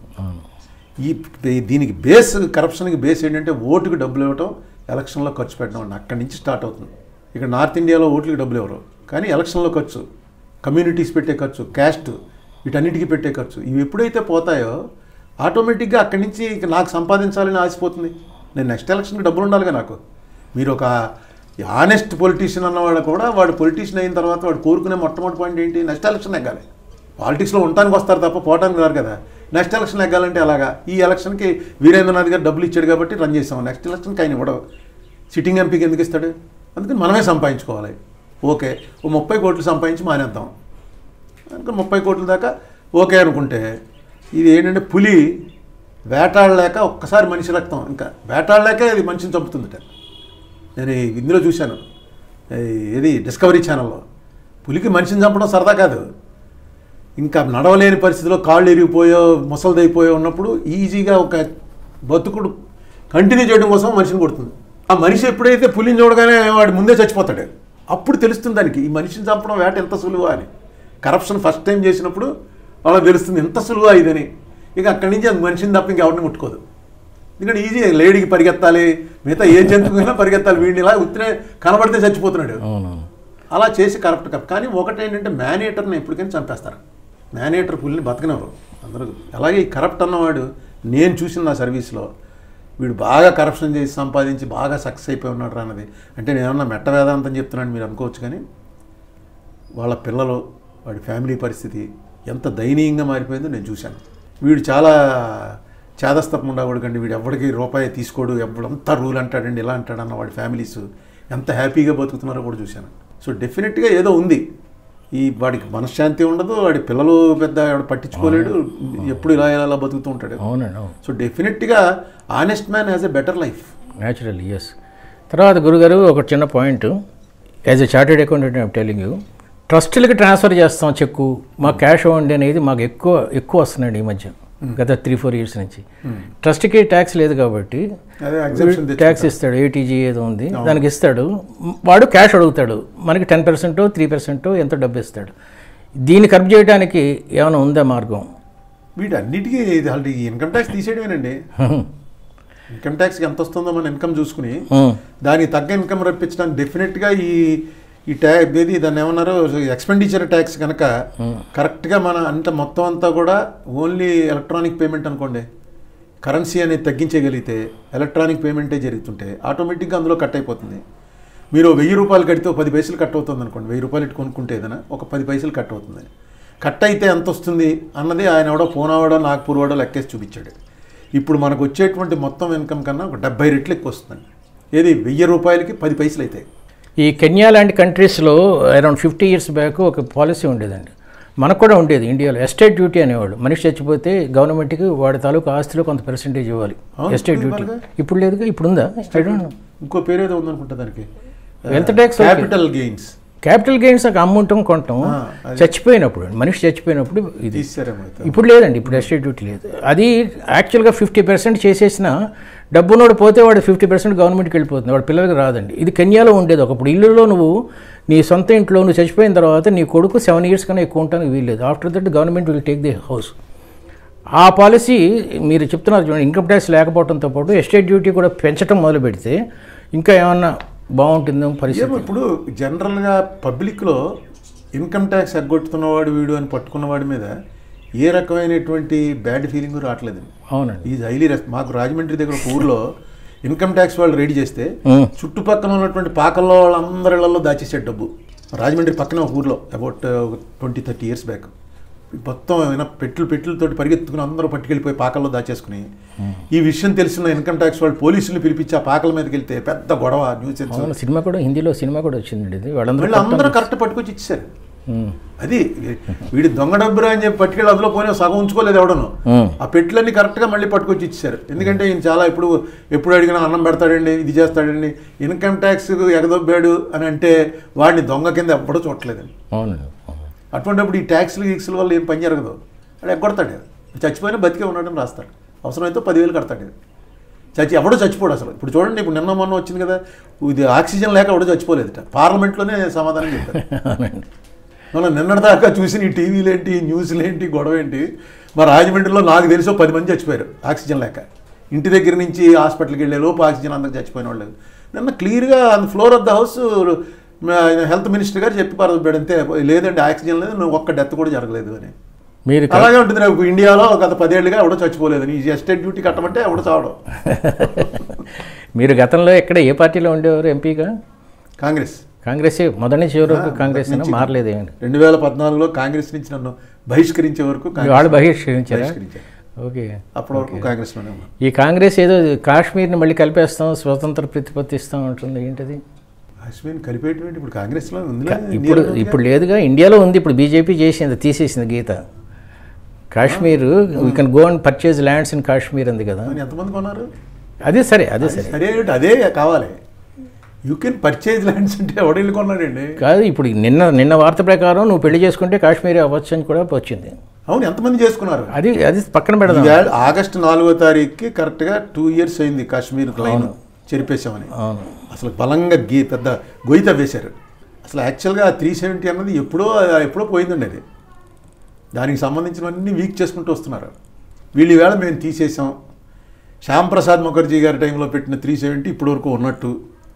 దీనికి బేస్, కరప్షన్కి బేస్ ఏంటంటే ఓటుకి డబ్బులు ఇవ్వటం, ఎలక్షన్లో ఖర్చు పెట్టడం అండి. అక్కడి నుంచి స్టార్ట్ అవుతుంది. ఇక్కడ నార్త్ ఇండియాలో ఓట్లకి డబ్బులు ఇవ్వరు, కానీ ఎలక్షన్లో ఖర్చు, కమ్యూనిటీస్ పెట్టే ఖర్చు, క్యాస్ట్, వీటన్నిటికీ పెట్టే ఖర్చు, ఇవి ఎప్పుడైతే పోతాయో ఆటోమేటిక్గా అక్కడి నుంచి నాకు సంపాదించాలని ఆశపోతుంది. నేను నెక్స్ట్ ఎలక్షన్కి డబ్బులు ఉండాలిగా నాకు. మీరు ఒక ఆనెస్ట్ పొలిటీషియన్ అన్నవాడు కూడా, వాడు పొలిటీషియన్ అయిన తర్వాత వాడు కోరుకునే మొట్టమొదటి పాయింట్ ఏంటి? నెక్స్ట్ ఎలక్షన్ ఎగ్గాలి. పాలిటిక్స్లో ఉండటానికి వస్తారు తప్ప పోవటానికి రారు కదా. నెక్స్ట్ ఎలక్షన్ ఎగ్గాలంటే అలాగా. ఈ ఎలక్షన్కి వీరేంద్రనాథ్ గారు డబ్బులు ఇచ్చాడు కాబట్టి రన్ చేసాం. నెక్స్ట్ ఎలక్షన్కి ఆయన ఇవ్వడం, సిట్టింగ్ ఎంపీకి ఎందుకు ఇస్తాడు? అందుకని మనమే సంపాదించుకోవాలి. ఓకే, ఓ 30 కోట్లు సంపాదించి మానేద్దాం అనుకుని 30 కోట్ల దాకా ఓకే అనుకుంటే, ఇది ఏంటంటే పులి వేటాడలేక ఒక్కసారి మనిషి రక్తం, ఇంకా వేటాడలేక ఇది మనిషిని చంపుతుందట. నేను ఇందులో చూశాను, ఇది డిస్కవరీ ఛానల్లో. పులికి మనిషిని చంపడం సరదా కాదు, ఇంకా నడవలేని పరిస్థితిలో కాళ్ళు ఎరిగిపోయో ముసలిదైపోయో ఉన్నప్పుడు ఈజీగా ఒక బతుకుడు కంటిన్యూ చేయడం కోసం మనిషిని కొడుతుంది. ఆ మనిషి ఎప్పుడైతే పులిని చూడగానే వాడు ముందే చచ్చిపోతాడు, అప్పుడు తెలుస్తుంది దానికి ఈ మనిషిని చంపడం వేట ఎంత సులువా అని. కరప్షన్ ఫస్ట్ టైం చేసినప్పుడు వాళ్ళకి తెలుస్తుంది ఎంత సులువా ఇదని. ఇక అక్కడి నుంచి అది మనిషిని తప్ప ఇంకెవరిని ముట్టుకోదు. ఎందుకంటే ఈజీ, లేడీకి పరిగెత్తాలి, మిగతా ఏ జంతువుకైనా పరిగెత్తాలి, వీడిని ఇలా ఉత్తినే కనబడితే చచ్చిపోతున్నాడు. అలా చేసి కరప్ట్. కానీ ఒకటేంటంటే మేనేటర్ని ఎప్పటికైనా చంపేస్తారు. మేనేటర్ పులిని బతకనివ్వరు అందరూ. అలాగే ఈ కరప్ట్ అన్నవాడు, నేను చూసిన నా సర్వీస్లో, వీడు బాగా కరప్షన్ చేసి సంపాదించి బాగా సక్సెస్ అయిపోయి ఉన్నాడు అన్నది. అంటే నేనన్నా మెట్ట వేదాంతం చెప్తున్నాను మీరు అనుకోవచ్చు, కానీ వాళ్ళ పిల్లలు, వాడి ఫ్యామిలీ పరిస్థితి ఎంత దయనీయంగా మారిపోయిందో నేను చూశాను. వీడు చాలా చేదస్తపం ఉండకూడదండి, వీడు ఎవరికి రూపాయి తీసుకోడు, ఎవడంతా రూల్ అంటాడండి, ఇలా అంటాడన్న వాడి ఫ్యామిలీస్ ఎంత హ్యాపీగా బతుకుతున్నారో కూడా చూశాను. సో డెఫినెట్గా ఏదో ఉంది. ఈ వాడికి మనశ్శాంతి ఉండదు, వాడి పిల్లలు పెద్ద పట్టించుకోలేడు, ఎప్పుడు ఇలా ఇలా బతుకుతూ ఉంటాడు. సో డెఫినెట్గా honest man has a better life naturally. Yes. తర్వాత గురుగారు ఒక చిన్న point, as a chartered accountant I'm telling you, ట్రస్టులకి ట్రాన్స్ఫర్ చేస్తాం చెక్కు, మా క్యాష్ ఇవ్వండి అనేది మాకు ఎక్కువ వస్తున్నాయండి ఈ మధ్య, గత 3-4 years నుంచి. ట్రస్ట్కి ట్యాక్స్ లేదు కాబట్టి ట్యాక్స్ ఇస్తాడు, ఏటీజీ ఏదో ఉంది దానికి ఇస్తాడు, వాడు క్యాష్ అడుగుతాడు, మనకి 10%, 3% ఎంతో డబ్బు ఇస్తాడు. దీన్ని కర్బ్ చేయడానికి ఏమైనా ఉందా మార్గం? వీటన్నిటికీ ఆల్రెడీ ఇన్కమ్ ట్యాక్స్ తీసేయడమేనండి. ఇన్కమ్ ట్యాక్స్కి ఎంత వస్తుందో మన ఇన్కమ్ చూసుకుని దానికి తగ్గ ఇన్కమ్ రప్పించడానికి డెఫినెట్గా ఈ ట్యాక్స్ ఏది దాన్ని ఏమన్నారు, ఎక్స్పెండిచర్ ట్యాక్స్ కనుక కరెక్ట్గా మన అంత మొత్తం అంతా కూడా ఓన్లీ ఎలక్ట్రానిక్ పేమెంట్ అనుకోండి, కరెన్సీ అనేది తగ్గించగలిగితే ఎలక్ట్రానిక్ పేమెంటే జరుగుతుంటే ఆటోమేటిక్గా అందులో కట్ అయిపోతుంది. మీరు ₹1000 కడితే 10 పైసలు కట్ అవుతుంది అనుకోండి, ₹1000 ఇటు కొనుక్కుంటే ఏదైనా ఒక 10 పైసలు కట్ అవుతుంది. కట్ అయితే ఎంత వస్తుంది అన్నది ఆయన ఎవడో పూనావాడో నాగ్పూర్ లెక్కేసి చూపించాడు. ఇప్పుడు మనకు వచ్చేటువంటి మొత్తం ఇన్కమ్ కన్నా ఒక 70 రెట్లు ఎక్కువ వస్తుందండి. ఏది ₹1000కి 10 పైసలు అవుతాయి. ఈ కెన్యా లాంటి కంట్రీస్లో అరౌండ్ 50 years బ్యాక్ ఒక పాలసీ ఉండేదండి, మనకు కూడా ఉండేది ఇండియాలో. ఎస్టేట్ డ్యూటీ అనేవాడు, మనిషి చచ్చిపోతే గవర్నమెంట్కి వాడి తాలూకు ఆస్తిలో కొంత పర్సెంటేజ్ ఇవ్వాలి. ఎస్టేట్ డ్యూటీ ఇప్పుడు లేదుగా, ఇప్పుడు ఉందా? ఇంకో పేరు ఏదో ఉందనుకుంటా దానికి, వెల్త్ ట్యాక్స్, క్యాపిటల్ గెయిన్స్ అమ్ముంటాం కొంటాం. చచ్చిపోయినప్పుడు, మనిషి చచ్చిపోయినప్పుడు ఇది ఇప్పుడు లేదండి, ఇప్పుడు ఎస్టేట్ డ్యూటీ లేదు. అది యాక్చువల్గా 50% చేసేసిన డబ్బునోడు పోతే వాడు 50% గవర్నమెంట్కి వెళ్ళిపోతుంది, వాడు పిల్లలకి రాదండి. ఇది కెన్యాలో ఉండేది ఒకప్పుడు. ఇల్లులో నువ్వు నీ సొంత ఇంట్లో నువ్వు చచ్చిపోయిన తర్వాత నీ కొడుకు 7 years కన్నా ఎక్కువ ఉండడానికి వీల్లేదు. After that government will take the house. ఆ పాలసీ మీరు చెప్తున్నారు చూడండి, ఇన్కమ్ ట్యాక్స్ లేకపోవడంతో పాటు ఎస్టేట్ డ్యూటీ కూడా పెంచడం మొదలు పెడితే ఇంకా ఏమన్నా బాగుంటుందో పరిస్థితి. ఇప్పుడు జనరల్గా పబ్లిక్లో ఇన్కమ్ ట్యాక్స్ ఎగ్గొట్టుతున్నవాడు వీడు అని పట్టుకున్నవాడి మీద ఏ రకమైనటువంటి బ్యాడ్ ఫీలింగ్ రావట్లేదండి. అవునండి. ఈజ్ హైలీ మాకు రాజమండ్రి దగ్గర ఒక ఊర్లో ఇన్కమ్ ట్యాక్స్ వాళ్ళు రెడీ చేస్తే చుట్టుపక్కల ఉన్నటువంటి పాకల్లో వాళ్ళందరిళ్లలో దాచేసాడు డబ్బు. రాజమండ్రి పక్కన ఒక ఊర్లో అబౌట్ 20-30 years బ్యాక్ మొత్తం ఏమైనా పెట్టులతోటి పరిగెత్తుకుని అందరూ పట్టుకెళ్ళిపోయి పాకల్లో దాచేసుకుని, ఈ విషయం తెలిసిన ఇన్కమ్ ట్యాక్స్ వాళ్ళు పోలీసులు పిలిపించి ఆ పాకల మీదకి వెళ్తే పెద్ద గొడవ, న్యూస్. సినిమా కూడా హిందీలో సినిమా కూడా వచ్చింది, వాళ్ళందరూ కరెక్ట్ పట్టుకొచ్చి ఇచ్చారు. అది వీడి దొంగ డబ్బురా అని చెప్పి పట్టుకెళ్ళి అందులో పోయినా సగం ఉంచుకోలేదు ఎవడను. ఆ పెట్టులన్నీ కరెక్ట్గా మళ్ళీ పట్టుకొచ్చి ఇచ్చారు. ఎందుకంటే ఈయన చాలా ఎప్పుడు అడిగినా అన్నం పెడతాడండి, ఇది చేస్తాడండి, ఇన్కమ్ ట్యాక్స్ ఎగదొబ్బాడు అని అంటే వాడిని దొంగ కింద ఎప్పుడూ చూడలేదండి. అటువంటిప్పుడు ఈ ట్యాక్స్లు గీక్స్ల వల్ల ఏం పని జరగదు. వాడు ఎగ్గొడతాడు, చచ్చిపోయినా బతికే ఉన్నాడని రాస్తాడు, అవసరమైతే 10,000 కడతాడు. ఎవడో చచ్చిపోడు అసలు. ఇప్పుడు చూడండి, ఇప్పుడు నిన్న మొన్న వచ్చింది కదా, ఇది ఆక్సిజన్ లేక ఎవడో చచ్చిపోలేదట, పార్లమెంట్లోనే సమాధానం చెప్పారు. మనం నిన్నటిదాకా చూసిన ఈ టీవీలేంటి, న్యూస్లేంటి, గొడవ ఏంటి, మా రాజమండ్రిలో నాకు తెలిసో 10 మంది చచ్చిపోయారు ఆక్సిజన్ లేక. ఇంటి దగ్గర నుంచి హాస్పిటల్కి వెళ్ళే లోపు ఆక్సిజన్ అందరికి చచ్చిపోయిన వాళ్ళు. నిన్న క్లియర్గా on floor of the house health minister గారు చెప్పి పరదబెడు, అంతే, లేదండి ఆక్సిజన్ లేదు, నువ్వు ఒక్క డెత్ కూడా జరగలేదు అని. మీరు అలాగే ఉంటుంది రేపు ఇండియాలో గత 10 ఏళ్ళుగా ఎవడో చచ్చిపోలేదని. ఈ ఎస్టేట్ డ్యూటీ కట్టమంటే ఎవడో చావడం. మీరు గతంలో ఎక్కడ ఏ పార్టీలో ఉండేవారు ఎంపీగా? కాంగ్రెస్. మొదటి నుంచి ఎవరు కాంగ్రెస్ మారలేదు. 2014లో కాంగ్రెస్ నుంచి నన్ను బహిష్కరించే వరకు వాళ్ళు బహిష్కరించారు. ఓకే, అప్పటి వరకు కాంగ్రెస్లోనే ఉన్నాను. ఈ కాంగ్రెస్ ఏదో కాశ్మీర్ని మళ్ళీ కలిపేస్తాం, స్వతంత్ర ప్రతిపత్తిస్తాం అంటుంది, ఏంటది? కాశ్మీర్ కలిపేటువంటి ఇప్పుడు కాంగ్రెస్లో ఉంది. ఇప్పుడు లేదుగా, ఇండియాలో ఉంది. ఇప్పుడు బీజేపీ చేసింది, తీసేసింది గీత. Kashmir we can go and purchase lands in Kashmir ఉంది కదా. ఎంతమంది కొన్నారు? అదే సరే అదే కావాలి. యూ కెన్ పర్చేజ్ ల్యాండ్స్ అంటే ఎవడెళ్ళి కొన్నాడండి? కాదు, ఇప్పుడు నిన్న వార్త ప్రకారం నువ్వు పెళ్లి చేసుకుంటే కాశ్మీర్ అవ్వచ్చు అని కూడా వచ్చింది. అవును, ఎంతమంది చేసుకున్నారు? అది పక్కన పెడదాం. ఆగస్టు 4వ తారీఖుకి కరెక్ట్గా 2 years అయింది కాశ్మీర్ లైన్ చెరిపేశామని. అసలు బలంగా పెద్ద గొయ్యి తవ్వేశారు. అసలు యాక్చువల్గా 370 అన్నది ఎప్పుడో పోయిందండి. అది దానికి సంబంధించినవన్నీ వీక్ చేసుకుంటూ వస్తున్నారు వీళ్ళు. ఈవేళ మేము తీసేసాం, శ్యాంప్రసాద్ ముఖర్జీ గారి టైంలో పెట్టిన 370 ఇప్పటివరకు ఉన్నట్టు,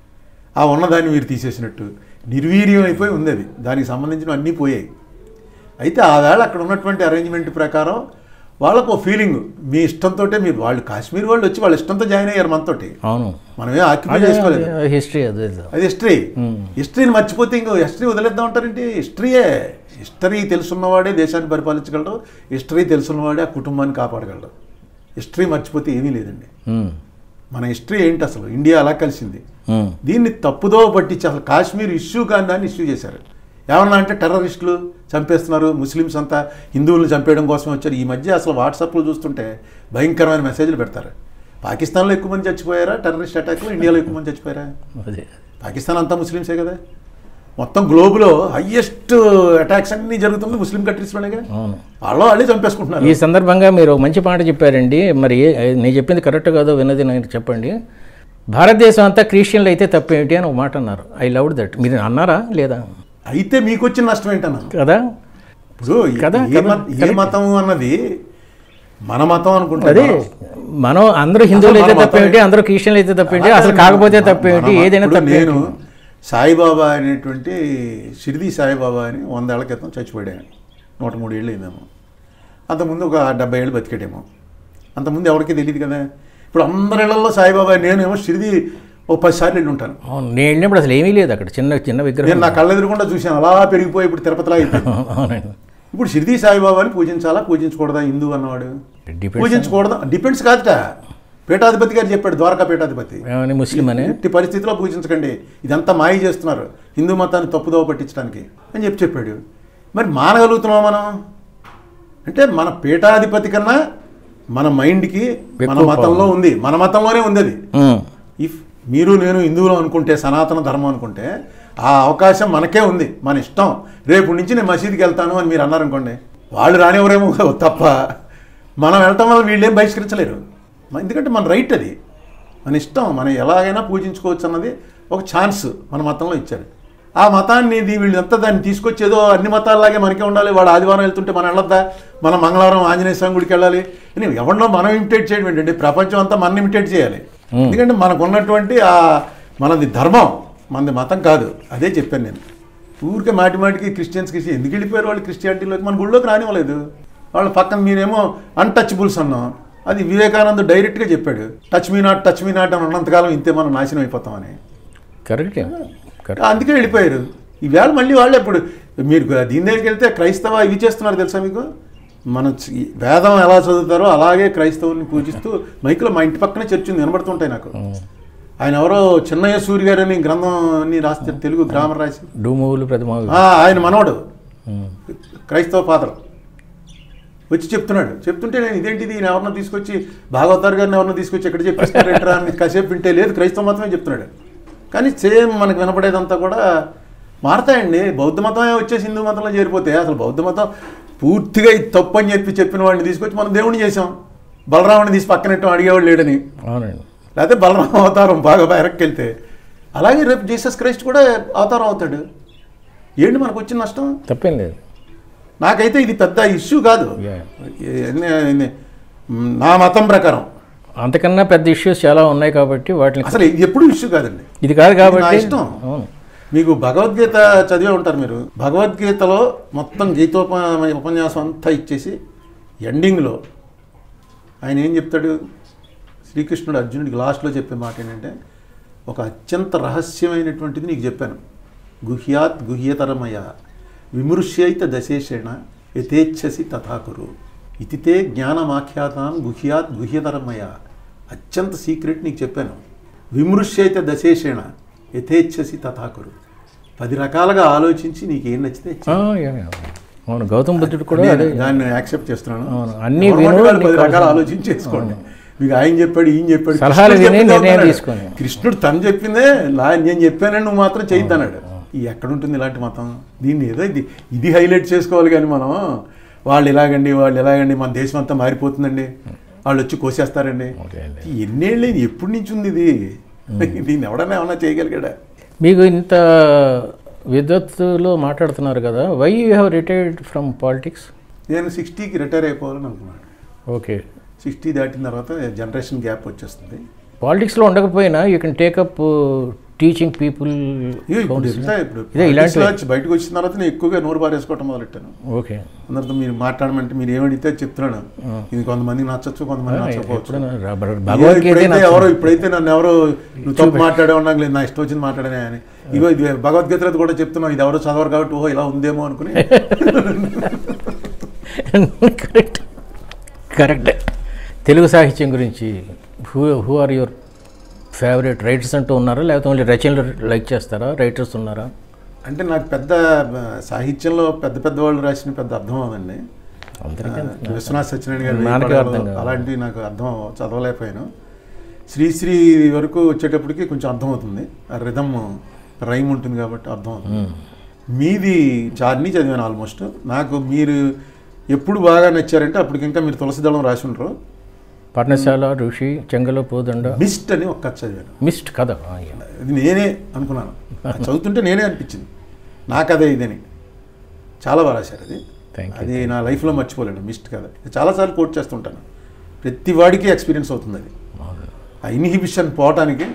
ఆ ఉన్నదాన్ని మీరు తీసేసినట్టు నిర్వీర్యం అయిపోయి ఉంది. అది దానికి సంబంధించిన అన్నీ పోయాయి. అయితే ఆ వేళ అక్కడ ఉన్నటువంటి అరేంజ్మెంట్ ప్రకారం వాళ్ళకు ఫీలింగ్, మీ ఇష్టంతో మీరు, వాళ్ళు కాశ్మీర్ వాళ్ళు వచ్చి వాళ్ళ ఇష్టంతో జాయిన్ అయ్యారు మనతోటి. అవును, మనమే ఆక్యుపై చేసుకోలేదు. హిస్టరీ అది హిస్టరీని మర్చిపోతే ఇంకో హిస్టరీ వదిలేద్దాం అంటారేంటి? హిస్టరీ తెలుసున్నవాడే దేశాన్ని పరిపాలించగలడు, హిస్టరీ తెలుసున్నవాడే ఆ కుటుంబాన్ని కాపాడగలడు. హిస్టరీ మర్చిపోతే ఏమీ లేదండి. మన హిస్టరీ ఏంటి అసలు? ఇండియా అలా కలిసింది. దీన్ని తప్పుదో పట్టించి అసలు కాశ్మీర్ ఇష్యూ కాని దాన్ని ఇష్యూ చేశారు. ఏమన్నా అంటే టెర్రరిస్టులు చంపేస్తున్నారు, ముస్లిమ్స్ అంతా హిందువులను చంపేయడం కోసం వచ్చారు. ఈ మధ్య అసలు వాట్సాప్లో చూస్తుంటే భయంకరమైన మెసేజ్లు పెడతారు. పాకిస్తాన్లో ఎక్కువ మంది చచ్చిపోయారా టెర్రరిస్ట్ అటాక్లో? ఇండియాలో ఎక్కువ మంది చచ్చిపోయారా? పాకిస్తాన్ అంతా ముస్లిమ్సే కదా. మొత్తం గ్లోబ్లో హయ్యెస్ట్ అటాక్స్ అన్నీ జరుగుతుంది ముస్లిం కంట్రీస్లోనేగా. వాళ్ళే చంపేసుకుంటున్నారు. ఈ సందర్భంగా మీరు మంచి మాట చెప్పారండి. మరి నేను చెప్పింది కరెక్ట్ కాదో విన్నది నాకు చెప్పండి. భారతదేశం అంతా క్రిస్టియన్లు అయితే తప్పేమిటి అని ఒక మాట అన్నారు. I love that. మీరు అన్నారా లేదా? అయితే మీకు వచ్చిన నష్టం ఏంటన్నాను కదా. ఇప్పుడు ఏ మతం అన్నది మన మతం అనుకుంటుంది. మనం అందరూ హిందువులు అయితే తప్పేమిటి, అందరూ క్రిస్టియన్లు అయితే తప్పేమిటి, అసలు కాకపోతే తప్పేమిటి, ఏదైనా తప్ప. నేను సాయిబాబా అనేటువంటి షిరిడి సాయిబాబా అని 100 ఏళ్ల క్రితం చచ్చిపోయాడు. 103 ఏళ్ళు అయిందేమో. అంతకుముందు ఒక 70 ఏళ్ళు బతికాడేమో. అంతకుముందు ఎవరికీ తెలియదు కదా. ఇప్పుడు అందరి ఇళ్లలో సాయిబాబా. నేనేమో షిరిడి ఒక 10 సార్లు వెళ్ళి ఉంటాను. నేను వెళ్ళినప్పుడు అసలు ఏమీ లేదు అక్కడ. చిన్న విగ్రహం నేను నా కళ్ళ ఎదురుకుండా చూశాను. అలా పెరిగిపోయి ఇప్పుడు తిరుపతిలా అయిపోయింది. ఇప్పుడు షిరిడి సాయిబాబాని పూజించాలా పూజించకూడదా? హిందూ అన్నవాడు పూజించకూడదా? డిపెండ్స్ కాదట. పీఠాధిపతి గారు చెప్పాడు, ద్వారకా పీఠాధిపతి, ముస్లిం అని, ఎట్టి పరిస్థితిలో పూజించకండి, ఇదంతా మాయ చేస్తున్నారు హిందూ మతాన్ని తప్పుదోవ పట్టించడానికి అని చెప్పాడు. మరి మానగలుగుతున్నాం మనం అంటే? మన పీఠాధిపతి కన్నా మన మైండ్కి మన మతంలో ఉంది, మన మతంలోనే ఉంది అది. ఇఫ్ మీరు నేను హిందువులు అనుకుంటే, సనాతన ధర్మం అనుకుంటే, ఆ అవకాశం మనకే ఉంది. మన ఇష్టం. రేపు నుంచి నేను మసీదుకి వెళ్తాను అని మీరు అన్నారనుకోండి, వాళ్ళు రానివ్వరేమో తప్ప మనం వెళ్ళటం వల్ల వీళ్ళేం బహిష్కరించలేరు. ఎందుకంటే మన రైట్ అది, మన ఇష్టం. మనం ఎలాగైనా పూజించుకోవచ్చు అన్నది ఒక ఛాన్స్ మన మతంలో ఇచ్చారు. ఆ మతాన్ని వీళ్ళంతా దాన్ని తీసుకొచ్చేదో అన్ని మతాల్లాగే మనకే ఉండాలి, వాడు ఆదివారం వెళ్తుంటే మనం వెళ్ళొద్దా, మనం మంగళవారం ఆంజనేయ స్వామి గుడికి వెళ్ళాలి అని ఎవరినో మనం ఇమిటేట్ చేయడం ఏంటంటే, ప్రపంచం అంతా మనం ఇమిటేట్ చేయాలి. ఎందుకంటే మనకు ఉన్నటువంటి మనది ధర్మం, మనది మతం కాదు. అదే చెప్పాను నేను. ఊరికే మాటికి క్రిస్టియన్స్కి ఎందుకు వెళ్ళిపోయారు వాళ్ళు క్రిస్టియానిటీలోకి? మన గుళ్ళోకి రానివ్వలేదు. వాళ్ళ పక్కన మీరేమో అన్టచబుల్స్ అన్నాం. అది వివేకానంద డైరెక్ట్గా చెప్పాడు, టచ్ మీ నాట్ అని ఉన్నంతకాలం ఇంతే మనం నాశనం అయిపోతామని. కరెక్ట్. అందుకే వెళ్ళిపోయారు. ఈవేళ మళ్ళీ వాళ్ళు ఇప్పుడు మీరు దీని దగ్గరికి వెళ్తే క్రైస్తవ ఇవి చేస్తున్నారు తెలుసా మీకు? మనం వేదం ఎలా చదువుతారో అలాగే క్రైస్తవుల్ని పూజిస్తూ మైకులో, మా ఇంటి పక్కనే చర్చ్ ఉంది, వినబడుతుంటాయి నాకు. ఆయన ఎవరో చిన్నయ్య సూరి గారు అని గ్రంథాన్ని రాస్తారు, తెలుగు గ్రామర్ రాసి, ఆయన మనవడు క్రైస్తవ ఫాదర్ వచ్చి చెప్తుంటే నేను ఇదేంటిది, నేను ఎవరినో తీసుకొచ్చి భాగవతారు గారిని ఎవరినో తీసుకొచ్చి ఎక్కడ చెప్పిస్తారేంట్రా అని కాసేపు వింటే, లేదు క్రైస్తవ మాత్రమే చెప్తున్నాడు. కానీ సేమ్ మనకు వినపడేదంతా కూడా మారతాయండి. బౌద్ధ మతమే వచ్చేసి హిందూ మతంలో చేరిపోతే అసలు బౌద్ధ మతం పూర్తిగా ఇది తప్పు అని చెప్పిన వాడిని తీసుకొచ్చి మనం దేవుడిని చేసాం. బలరాముని తీసి పక్కనెట్టం అడిగేవాడు లేడని. అవునండి. లేకపోతే బలరామ అవతారం బాగా వెనక్కి వెళ్తే అలాగే రేపు జీసస్ క్రైస్ట్ కూడా అవతారం అవుతాడు. ఏంటి మనకు వచ్చిన నష్టం? తప్పేం లేదు. నాకైతే ఇది పెద్ద ఇష్యూ కాదు నా మతం ప్రకారం. అంతకన్నా పెద్ద ఇష్యూస్ చాలా ఉన్నాయి కాబట్టి వాటిని అసలు ఇది ఎప్పుడు ఇష్యూ కాదండి. ఇది కాదు కాబట్టి ఇష్టం. మీకు భగవద్గీత చదివే ఉంటారు మీరు. భగవద్గీతలో మొత్తం ఉపన్యాసం అంతా ఇచ్చేసి ఎండింగ్లో ఆయన ఏం చెప్తాడు? శ్రీకృష్ణుడు అర్జునుడికి లాస్ట్లో చెప్పే మాట ఏంటంటే, ఒక అత్యంత రహస్యమైనటువంటిది నీకు చెప్పాను. గుహ్యాత్ గుహ్యతరమయ విమృశ్యైత దశేషేణ యథేచ్ఛసి తథాకురు ఇతితే జ్ఞానమాఖ్యాతాం గుహ్యాత్ గుహ్యతరమయ. అత్యంత సీక్రెట్ నీకు చెప్పాను. విమృశ్యైత దశేషేణ యథేచ్ఛసి తథాకురు. 10 రకాలుగా ఆలోచించి నీకు ఏం నచ్చితే. అవును, గౌతమ్ బుద్ధుడు కూడా దాన్ని యాక్సెప్ట్ చేస్తున్నాను. అన్ని 10 రకాలు ఆలోచించి చేసుకోండి. మీకు ఆయన చెప్పాడు, ఈయన చెప్పాడు, కృష్ణుడు తను చెప్పిందే నేను చెప్పానని నువ్వు మాత్రం చేయొద్దన్నాడు. ఎక్కడుంటుంది ఇలాంటి మతం? దీన్ని ఏదో ఇది హైలైట్ చేసుకోవాలి. కానీ మనం వాళ్ళు ఇలాగండి మన దేశం అంతా మారిపోతుందండి, వాళ్ళు వచ్చి కోసేస్తారండి. ఎన్నేళ్ళు ఎప్పటి నుంచి ఉంది ఇది? దీన్ని ఎవడన్నా ఏమన్నా చేయగలిగాడా? మీకు ఇంత విద్వత్తులో మాట్లాడుతున్నారు కదా, why you have retired from politics? నేను 60కి రిటైర్ అయిపోవాలని అనుకున్నాను. ఓకే, 60 దాటిన తర్వాత జనరేషన్ గ్యాప్ వచ్చేస్తుంది. పాలిటిక్స్లో ఉండకపోయినా you can take up teaching people. ఇలాంటి బయటకు వచ్చిన తర్వాత నేను ఎక్కువగా నోరు బారేసుకోవటం మొదలెట్టాను. ఓకే, అందరితో మీరు మాట్లాడమంటే మీరు ఏమడితే చెప్తున్నాను. ఇది కొంతమందికి నచ్చచ్చు, కొంతమంది నచ్చకపోవచ్చు. ఇప్పుడైతే నన్ను ఎవరో నువ్వు తప్పు మాట్లాడే ఉన్నాక లేదు, నా ఇష్టం వచ్చింది మాట్లాడనే అని. ఇగో ఇది భగవద్గీత కూడా చెప్తున్నావు, ఇది ఎవరో చదవరు కాబట్టి ఓహో ఇలా ఉందేమో అనుకుని. కరెక్ట్. తెలుగు సాహిత్యం గురించి who are your favourite writers అంటూ ఉన్నారా, లేకపోతే ఓన్లీ రచనలు లైక్ చేస్తారా? రైటర్స్ ఉన్నారా? అంటే నాకు పెద్ద సాహిత్యంలో పెద్ద వాళ్ళు రాసిన పెద్ద అర్థం అవ్వదండి. విశ్వనాథ్ సత్యనారాయణ గారు అలాంటివి నాకు అర్థం చదవలేకపోయాను. శ్రీశ్రీ వరకు వచ్చేటప్పటికి కొంచెం అర్థమవుతుంది. ఆ రిథమ్ రైమ్ ఉంటుంది కాబట్టి అర్థం అవుతుంది. మీది అన్నీ చదివాను ఆల్మోస్ట్. నాకు మీరు ఎప్పుడు బాగా నచ్చారంటే అప్పటికి ఇంకా మీరు తులసిదళం రాసి ఉండరు. పర్ణశాల, ఋషి, చెంగలో పోదండ, మిస్ట్ అని ఒక కథ చదివాను. మిస్ట్ కథ ఇది నేనే అనుకున్నాను, చదువుతుంటే నేనే అనిపించింది నాకు అదే ఇదని. చాలా బాగా రాశారు అది. అది నా లైఫ్లో మర్చిపోలేను. మిస్ట్ కథ చాలాసార్లు కోట్ చేస్తుంటాను. ప్రతి వాడికి ఎక్స్పీరియన్స్ అవుతుంది అది. ఆ ఇన్హిబిషన్ పోవటానికి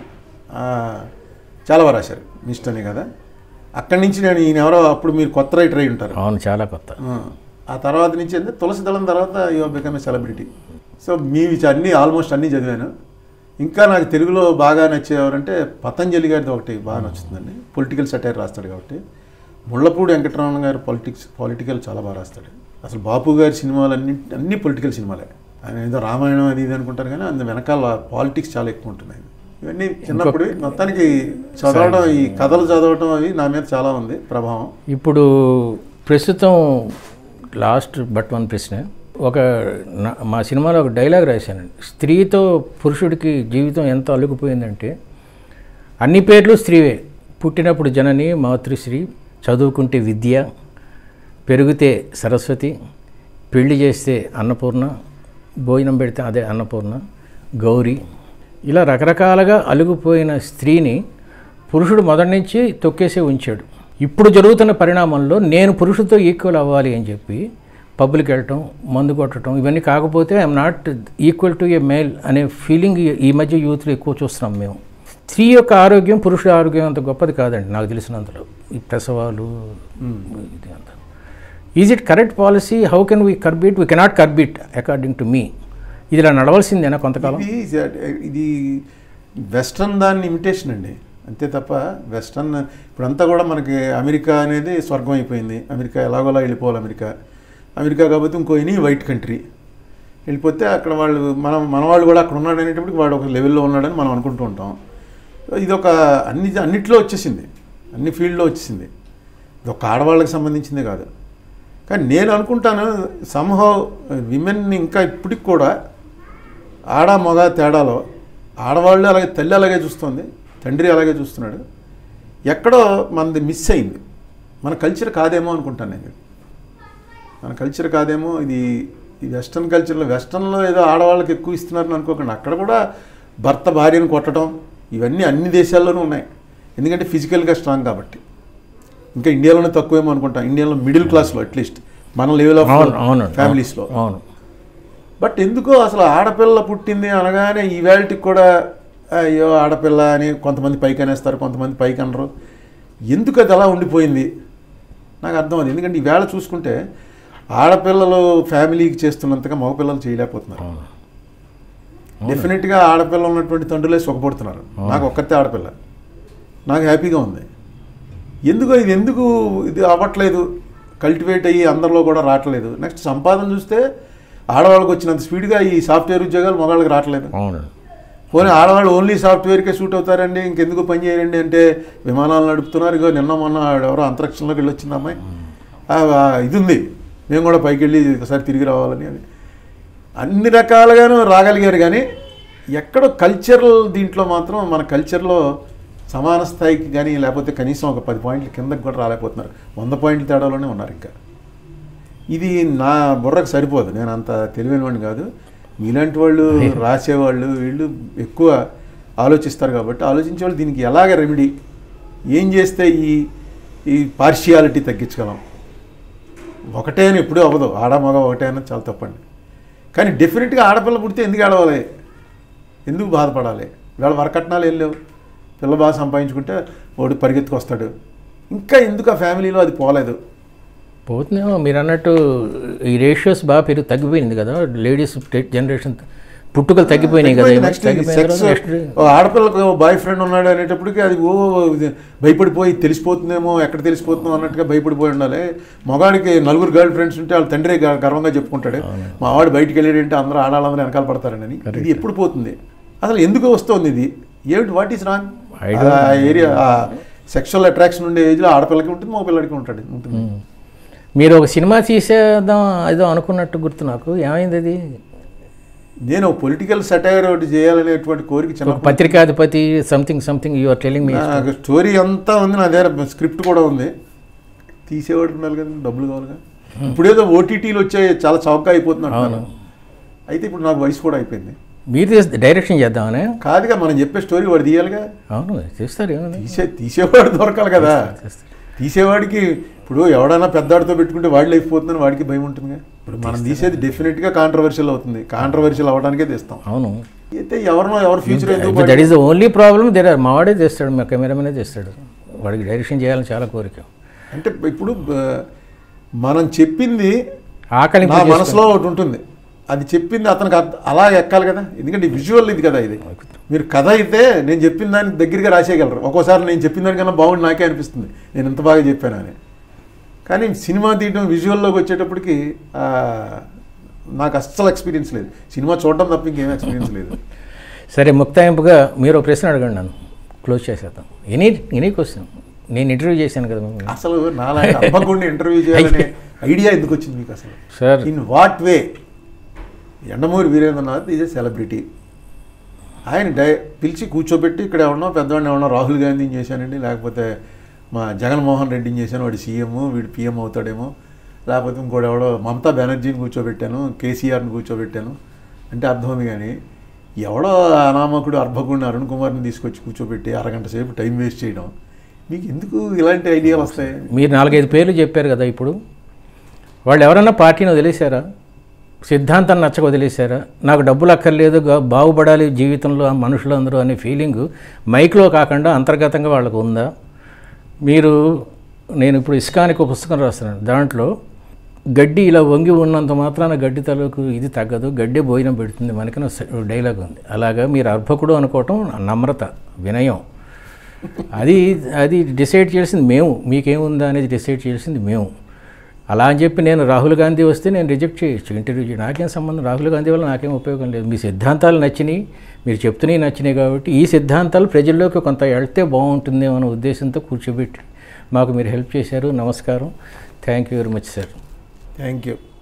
చాలా బాగా రాశారు మిస్ట్ అని కదా. అక్కడి నుంచి నేను ఈయన ఎవరో అప్పుడు మీరు కొత్త రైటర్ అయి ఉంటారు. అవును, చాలా కొత్త. ఆ తర్వాత నుంచి అంటే తులసిదళం తర్వాత you become a celebrity. So మీవి ఆల్మోస్ట్ అన్నీ చదివాను. ఇంకా నాకు తెలుగులో బాగా నచ్చేవారంటే పతంజలి గారిది ఒకటి బాగా నచ్చుతుందండి. పొలిటికల్ సటైర్ రాస్తాడు కాబట్టి. ముళ్ళపూడి వెంకటరమణ గారు పొలిటికల్ చాలా బాగా రాస్తాడు. అసలు బాపు గారి సినిమాలు అన్ని పొలిటికల్ సినిమాలే. ఆయన ఏదో రామాయణం అది ఇది అనుకుంటారు కానీ అందు వెనకాల పాలిటిక్స్ చాలా ఎక్కువ ఉంటున్నాయి. ఇవన్నీ చిన్నప్పుడు మొత్తానికి చదవడం, ఈ కథలు చదవడం అవి నా మీద చాలా ఉంది ప్రభావం. ఇప్పుడు ప్రస్తుతం లాస్ట్ బట్ వన్ ప్రశ్న. మా సినిమాలో ఒక డైలాగ్ రాశానండి. స్త్రీతో పురుషుడికి జీవితం ఎంత అల్లుకుపోయిందంటే, అన్ని పేర్లు స్త్రీవే. పుట్టినప్పుడు జనని, మాతృశ్రీ, చదువుకుంటే విద్య, పెరిగితే సరస్వతి, పెళ్లి చేస్తే అన్నపూర్ణ, భోజనం పెడితే అదే అన్నపూర్ణ, గౌరీ, ఇలా రకరకాలుగా అలుగుపోయిన స్త్రీని పురుషుడు మొదటి నుంచి తొక్కేసే ఉంచాడు. ఇప్పుడు జరుగుతున్న పరిణామంలో నేను పురుషుడితో ఈక్వల్ అవ్వాలి అని చెప్పి పబ్లిక్ వెళ్ళటం, మందు కొట్టడం, ఇవన్నీ కాకపోతే I'm not equal to a male అనే ఫీలింగ్ ఈ మధ్య యూత్లో ఎక్కువ చూస్తున్నాం మేము. స్త్రీ యొక్క ఆరోగ్యం పురుషుడి ఆరోగ్యం అంత గొప్పది కాదండి నాకు తెలిసినంతలో. ఈ ప్రసవాలు ఇది అంత. Is it correct policy? How can we curb it? We cannot curb it according to me. ఇది ఇలా నడవలసిందేనా కొంతకాలం? ఇది వెస్ట్రన్ దాన్ని ఇమిటేషన్ అండి, అంతే తప్ప వెస్ట్రన్ ఇప్పుడంతా కూడా మనకి అమెరికా అనేది స్వర్గం అయిపోయింది. అమెరికా ఎలాగోలా వెళ్ళిపోవాలి. అమెరికా కాబట్టి ఇంకో వైట్ కంట్రీ వెళ్ళిపోతే అక్కడ వాళ్ళు మన వాళ్ళు కూడా అక్కడ ఉన్నాడు అనేటప్పటికి వాడు ఒక లెవెల్లో ఉన్నాడని మనం అనుకుంటూ ఉంటాం. ఇది ఒక అన్నిట్లో వచ్చేసింది, అన్ని ఫీల్డ్లో వచ్చేసింది. ఇది ఒక ఆడవాళ్ళకి సంబంధించిందే కాదు. కానీ నేను అనుకుంటాను సంహౌ విమెన్ని ఇంకా ఇప్పటికి కూడా ఆడ మగ తేడాలో ఆడవాళ్ళు అలాగే, తల్లి అలాగే చూస్తుంది, తండ్రి అలాగే చూస్తున్నాడు. ఎక్కడో మనది మిస్ అయింది. మన కల్చర్ కాదేమో అనుకుంటాను నేను. మన కల్చర్ కాదేమో ఇది. ఈ వెస్ట్రన్ కల్చర్లో, వెస్ట్రన్లో ఏదో ఆడవాళ్ళకి ఎక్కువ ఇస్తున్నారని అనుకోకండి. అక్కడ కూడా భర్త భార్యను కొట్టడం ఇవన్నీ అన్ని దేశాల్లోనూ ఉన్నాయి. ఎందుకంటే ఫిజికల్గా స్ట్రాంగ్ కాబట్టి. ఇంకా ఇండియాలోనే తక్కువేమో అనుకుంటాం. ఇండియాలో మిడిల్ క్లాస్లో అట్లీస్ట్ మన లెవెల్ ఆఫ్ ఫ్యామిలీస్లో. అవును. బట్ ఎందుకో అసలు ఆడపిల్ల పుట్టింది అనగానే ఈవేళకి కూడా అయ్యో ఆడపిల్ల అని కొంతమంది పైకి అనేస్తారు, కొంతమంది పైకి అనరు. ఎందుకు అది అలా ఉండిపోయింది నాకు అర్థం అది. ఎందుకంటే ఈవేళ చూసుకుంటే ఆడపిల్లలు ఫ్యామిలీకి చేస్తున్నంతగా మగపిల్లలు చేయలేకపోతున్నారు. డెఫినెట్గా ఆడపిల్ల ఉన్నటువంటి తండ్రులే సుఖపడుతున్నారు. నాకు ఒక్కతే ఆడపిల్ల, నాకు హ్యాపీగా ఉంది. ఎందుకో ఇది ఎందుకు ఇది అవ్వట్లేదు, కల్టివేట్ అయ్యి అందరిలో కూడా రావట్లేదు. నెక్స్ట్ సంపాదన చూస్తే ఆడవాళ్ళకి వచ్చినంత స్పీడ్గా ఈ సాఫ్ట్వేర్ ఉద్యోగాలు మగవాళ్ళకి రావట్లేదు. పోనీ ఆడవాళ్ళు ఓన్లీ సాఫ్ట్వేర్కే షూట్ అవుతారండి, ఇంకెందుకు పని చేయండి అంటే విమానాలు నడుపుతున్నారు. ఇగో నిన్న మొన్న ఎవరో అంతరిక్షంలోకి వెళ్ళి వచ్చింది అమ్మాయి, ఇది ఉంది, మేము కూడా పైకి వెళ్ళి ఒకసారి తిరిగి రావాలని. అని అన్ని రకాలుగాను రాగలిగారు. కానీ ఎక్కడో కల్చరల్ దీంట్లో మాత్రం మన కల్చర్లో సమాన స్థాయికి కానీ లేకపోతే కనీసం ఒక 10 పాయింట్ల కిందకి కూడా రాలేకపోతున్నారు. 100 పాయింట్ల తేడాలోనే ఉన్నారు. ఇంకా ఇది నా బుర్రకు సరిపోదు. నేను అంత తెలివైన వాడిని కాదు. మీలాంటి వాళ్ళు రాసేవాళ్ళు వీళ్ళు ఎక్కువ ఆలోచిస్తారు కాబట్టి ఆలోచించే వాళ్ళు దీనికి ఎలాగ రెమెడీ ఏం చేస్తే ఈ పార్షియాలిటీ తగ్గించగలం. ఒకటే అని ఎప్పుడూ అవ్వదు. ఆడ మగ ఒకటే అన్నది చాలా తప్పండి. కానీ డెఫినెట్గా ఆడపిల్ల పుడితే ఎందుకు ఆడవాలి, ఎందుకు బాధపడాలి? ఇవాళ వరకట్నాలు ఏం లేవు. పిల్ల బాగా సంపాదించుకుంటే వాడు పరిగెత్తుకు వస్తాడు. ఇంకా ఎందుకు ఆ ఫ్యామిలీలో అది పోలేదు? పోతుందేమో. మీరు అన్నట్టు ఈ రేషియోస్ బాగా తగ్గిపోయింది కదా. లేడీస్ జనరేషన్ పుట్టుకలు తగ్గిపోయినాయి కదా. ఆడపిల్లకు బాయ్ ఫ్రెండ్ ఉన్నాడు అనేటప్పటికి అది భయపడిపోయి తెలిసిపోతుందేమో, ఎక్కడ తెలిసిపోతుందో అన్నట్టుగా భయపడిపోయి ఉండాలి. మగాడికి 4 గర్ల్ ఫ్రెండ్స్ ఉంటే వాళ్ళ తండ్రి గర్వంగా చెప్పుకుంటాడు, మా వాడు బయటికి వెళ్ళాడంటే అందరూ ఆడాలందరూ వెనకాల పడతారని. ఇది ఎప్పుడు పోతుంది అసలు? ఎందుకు వస్తుంది ఇది? ఏమిటి, what is wrong? Area sexual attraction ఉండే ఏజ్లో ఆడపిల్లకి ఉంటుంది, మగ పిల్లడికి ఉంటుంది. మీరు ఒక సినిమా తీసేద్దాం ఏదో అనుకున్నట్టు గుర్తు నాకు. ఏమైంది అది? నేను పొలిటికల్ సటైర్ ఒకటి చేయాలనేటువంటి కోరిక చిన్న పత్రికాధిపతి something you are telling me. Story అంతా ఉంది నా దగ్గర, స్క్రిప్ట్ కూడా ఉంది. తీసేవాడు ఉండాలి కదా, డబ్బులు కావాలిగా. ఇప్పుడేదో ఓటీటీలు వచ్చాయి, చాలా చౌకగా అయిపోతున్నాడు. అయితే ఇప్పుడు నాకు వయసు కూడా అయిపోయింది. మీరు డైరెక్షన్ చేద్దామనే కాదుగా, మనం చెప్పే స్టోరీ వాడు తీయాలిగా. అవును, చేస్తారు. తీసేవాడు దొరకాలి కదా. తీసేవాడికి ఇప్పుడు ఎవడైనా పెద్దవాడితో పెట్టుకుంటే వాడి లైఫ్ పోతుందని వాడికి భయం ఉంటుందిగా. ఇప్పుడు మనం తీసేది డెఫినెట్గా కాంట్రవర్షియల్ అవుతుంది. కాంట్రవర్షియల్ అవ్వడానికే తీస్తాం. అవును. అయితే ఎవరి ఫ్యూచర్ ఎందుకు? That is the only problem. మా వాడే చేస్తాడు, మా కెమెరామెనే చేస్తాడు. వాడికి డైరెక్షన్ చేయాలని చాలా కోరిక. అంటే ఇప్పుడు మనం చెప్పింది ఆకలి నా మనసులో ఒకటి ఉంటుంది, అది చెప్పింది అతనికి అలా ఎక్కాలి కదా. ఎందుకంటే విజువల్ ఇది కదా. ఇది మీరు కథ అయితే నేను చెప్పిన దానికి దగ్గరగా రాసేయగలరు. ఒక్కోసారి నేను చెప్పిన దానికన్నా బాగుండి నాకే అనిపిస్తుంది నేను ఎంత బాగా చెప్పాను అని. కానీ సినిమా తీయడం విజువల్లోకి వచ్చేటప్పటికి నాకు అస్సలు ఎక్స్పీరియన్స్ లేదు. సినిమా చూడడం తప్ప ఇంకేం ఎక్స్పీరియన్స్ లేదు. సరే, ముక్తాయింపుగా మీరు ఒక ప్రశ్న అడగండి, నన్ను క్లోజ్ చేసేద్దాం. Any question. నేను ఇంటర్వ్యూ చేశాను కదా. అసలు నాలాంటి అమ్మకుండా ఇంటర్వ్యూ చేయాలనే ఐడియా ఎందుకు వచ్చింది మీకు అసలు? Sir, in what way? Yandamuri Veerendranath is a celebrity. ఆయన పిలిచి కూర్చోబెట్టి ఇక్కడ ఎవరన్నా పెద్దవాడిని ఎవరన్నా రాహుల్ గాంధీని చేశానండి, లేకపోతే మా జగన్మోహన్ రెడ్డిని చేశాను, వాడు సీఎం వీడు పిఎం అవుతాడేమో, లేకపోతే ఇంకోటి ఎవడో మమతా బెనర్జీని కూర్చోబెట్టాను, కేసీఆర్ని కూర్చోబెట్టాను అంటే అర్థం ఉంది. కానీ ఎవడో అనామకుడు అర్భకుడిని అరుణ్ కుమార్ని తీసుకొచ్చి కూర్చోబెట్టి అరగంట సేపు టైం వేస్ట్ చేయడం మీకు ఎందుకు? ఇలాంటి ఐడియాలు వస్తాయి. మీరు 4-5 పేర్లు చెప్పారు కదా. ఇప్పుడు వాళ్ళు ఎవరన్నా పార్టీని వదిలేశారా? సిద్ధాంతాన్ని నచ్చక వదిలేశారా? నాకు డబ్బులు అక్కర్లేదు, బాగుపడాలి జీవితంలో మనుషులందరూ అనే ఫీలింగు మైక్లో కాకుండా అంతర్గతంగా వాళ్ళకు ఉందా? నేను ఇప్పుడు ఇస్కానికి ఒక పుస్తకం రాస్తున్నాను. దాంట్లో గడ్డి ఇలా వంగి ఉన్నంత మాత్రాన గడ్డి తలకు ఇది తగ్గదు, గడ్డి భోజనం పెడుతుంది మనకన డైలాగ్ ఉంది. అలాగా మీరు అర్భకుడు అనుకోవటం నమ్రత, వినయం. అది డిసైడ్ చేసింది మేము. మీకేముందా అనేది డిసైడ్ చేసింది మేము. అలా అని చెప్పి నేను రాహుల్ గాంధీ వస్తే నేను రిజెక్ట్ చేయొచ్చు, ఇంటర్వ్యూ చేయ, నాకేం సంబంధం? రాహుల్ గాంధీ వల్ల నాకేం ఉపయోగం లేదు. మీ సిద్ధాంతాలు నచ్చినాయి, మీరు చెప్తున్నాయి నచ్చినాయి కాబట్టి ఈ సిద్ధాంతాలు ప్రజల్లోకి కొంత వెళ్తే బాగుంటుందేమో అనే ఉద్దేశంతో కూర్చోబెట్టి మాకు మీరు హెల్ప్ చేశారు. నమస్కారం. Thank you very much sir. Thank you.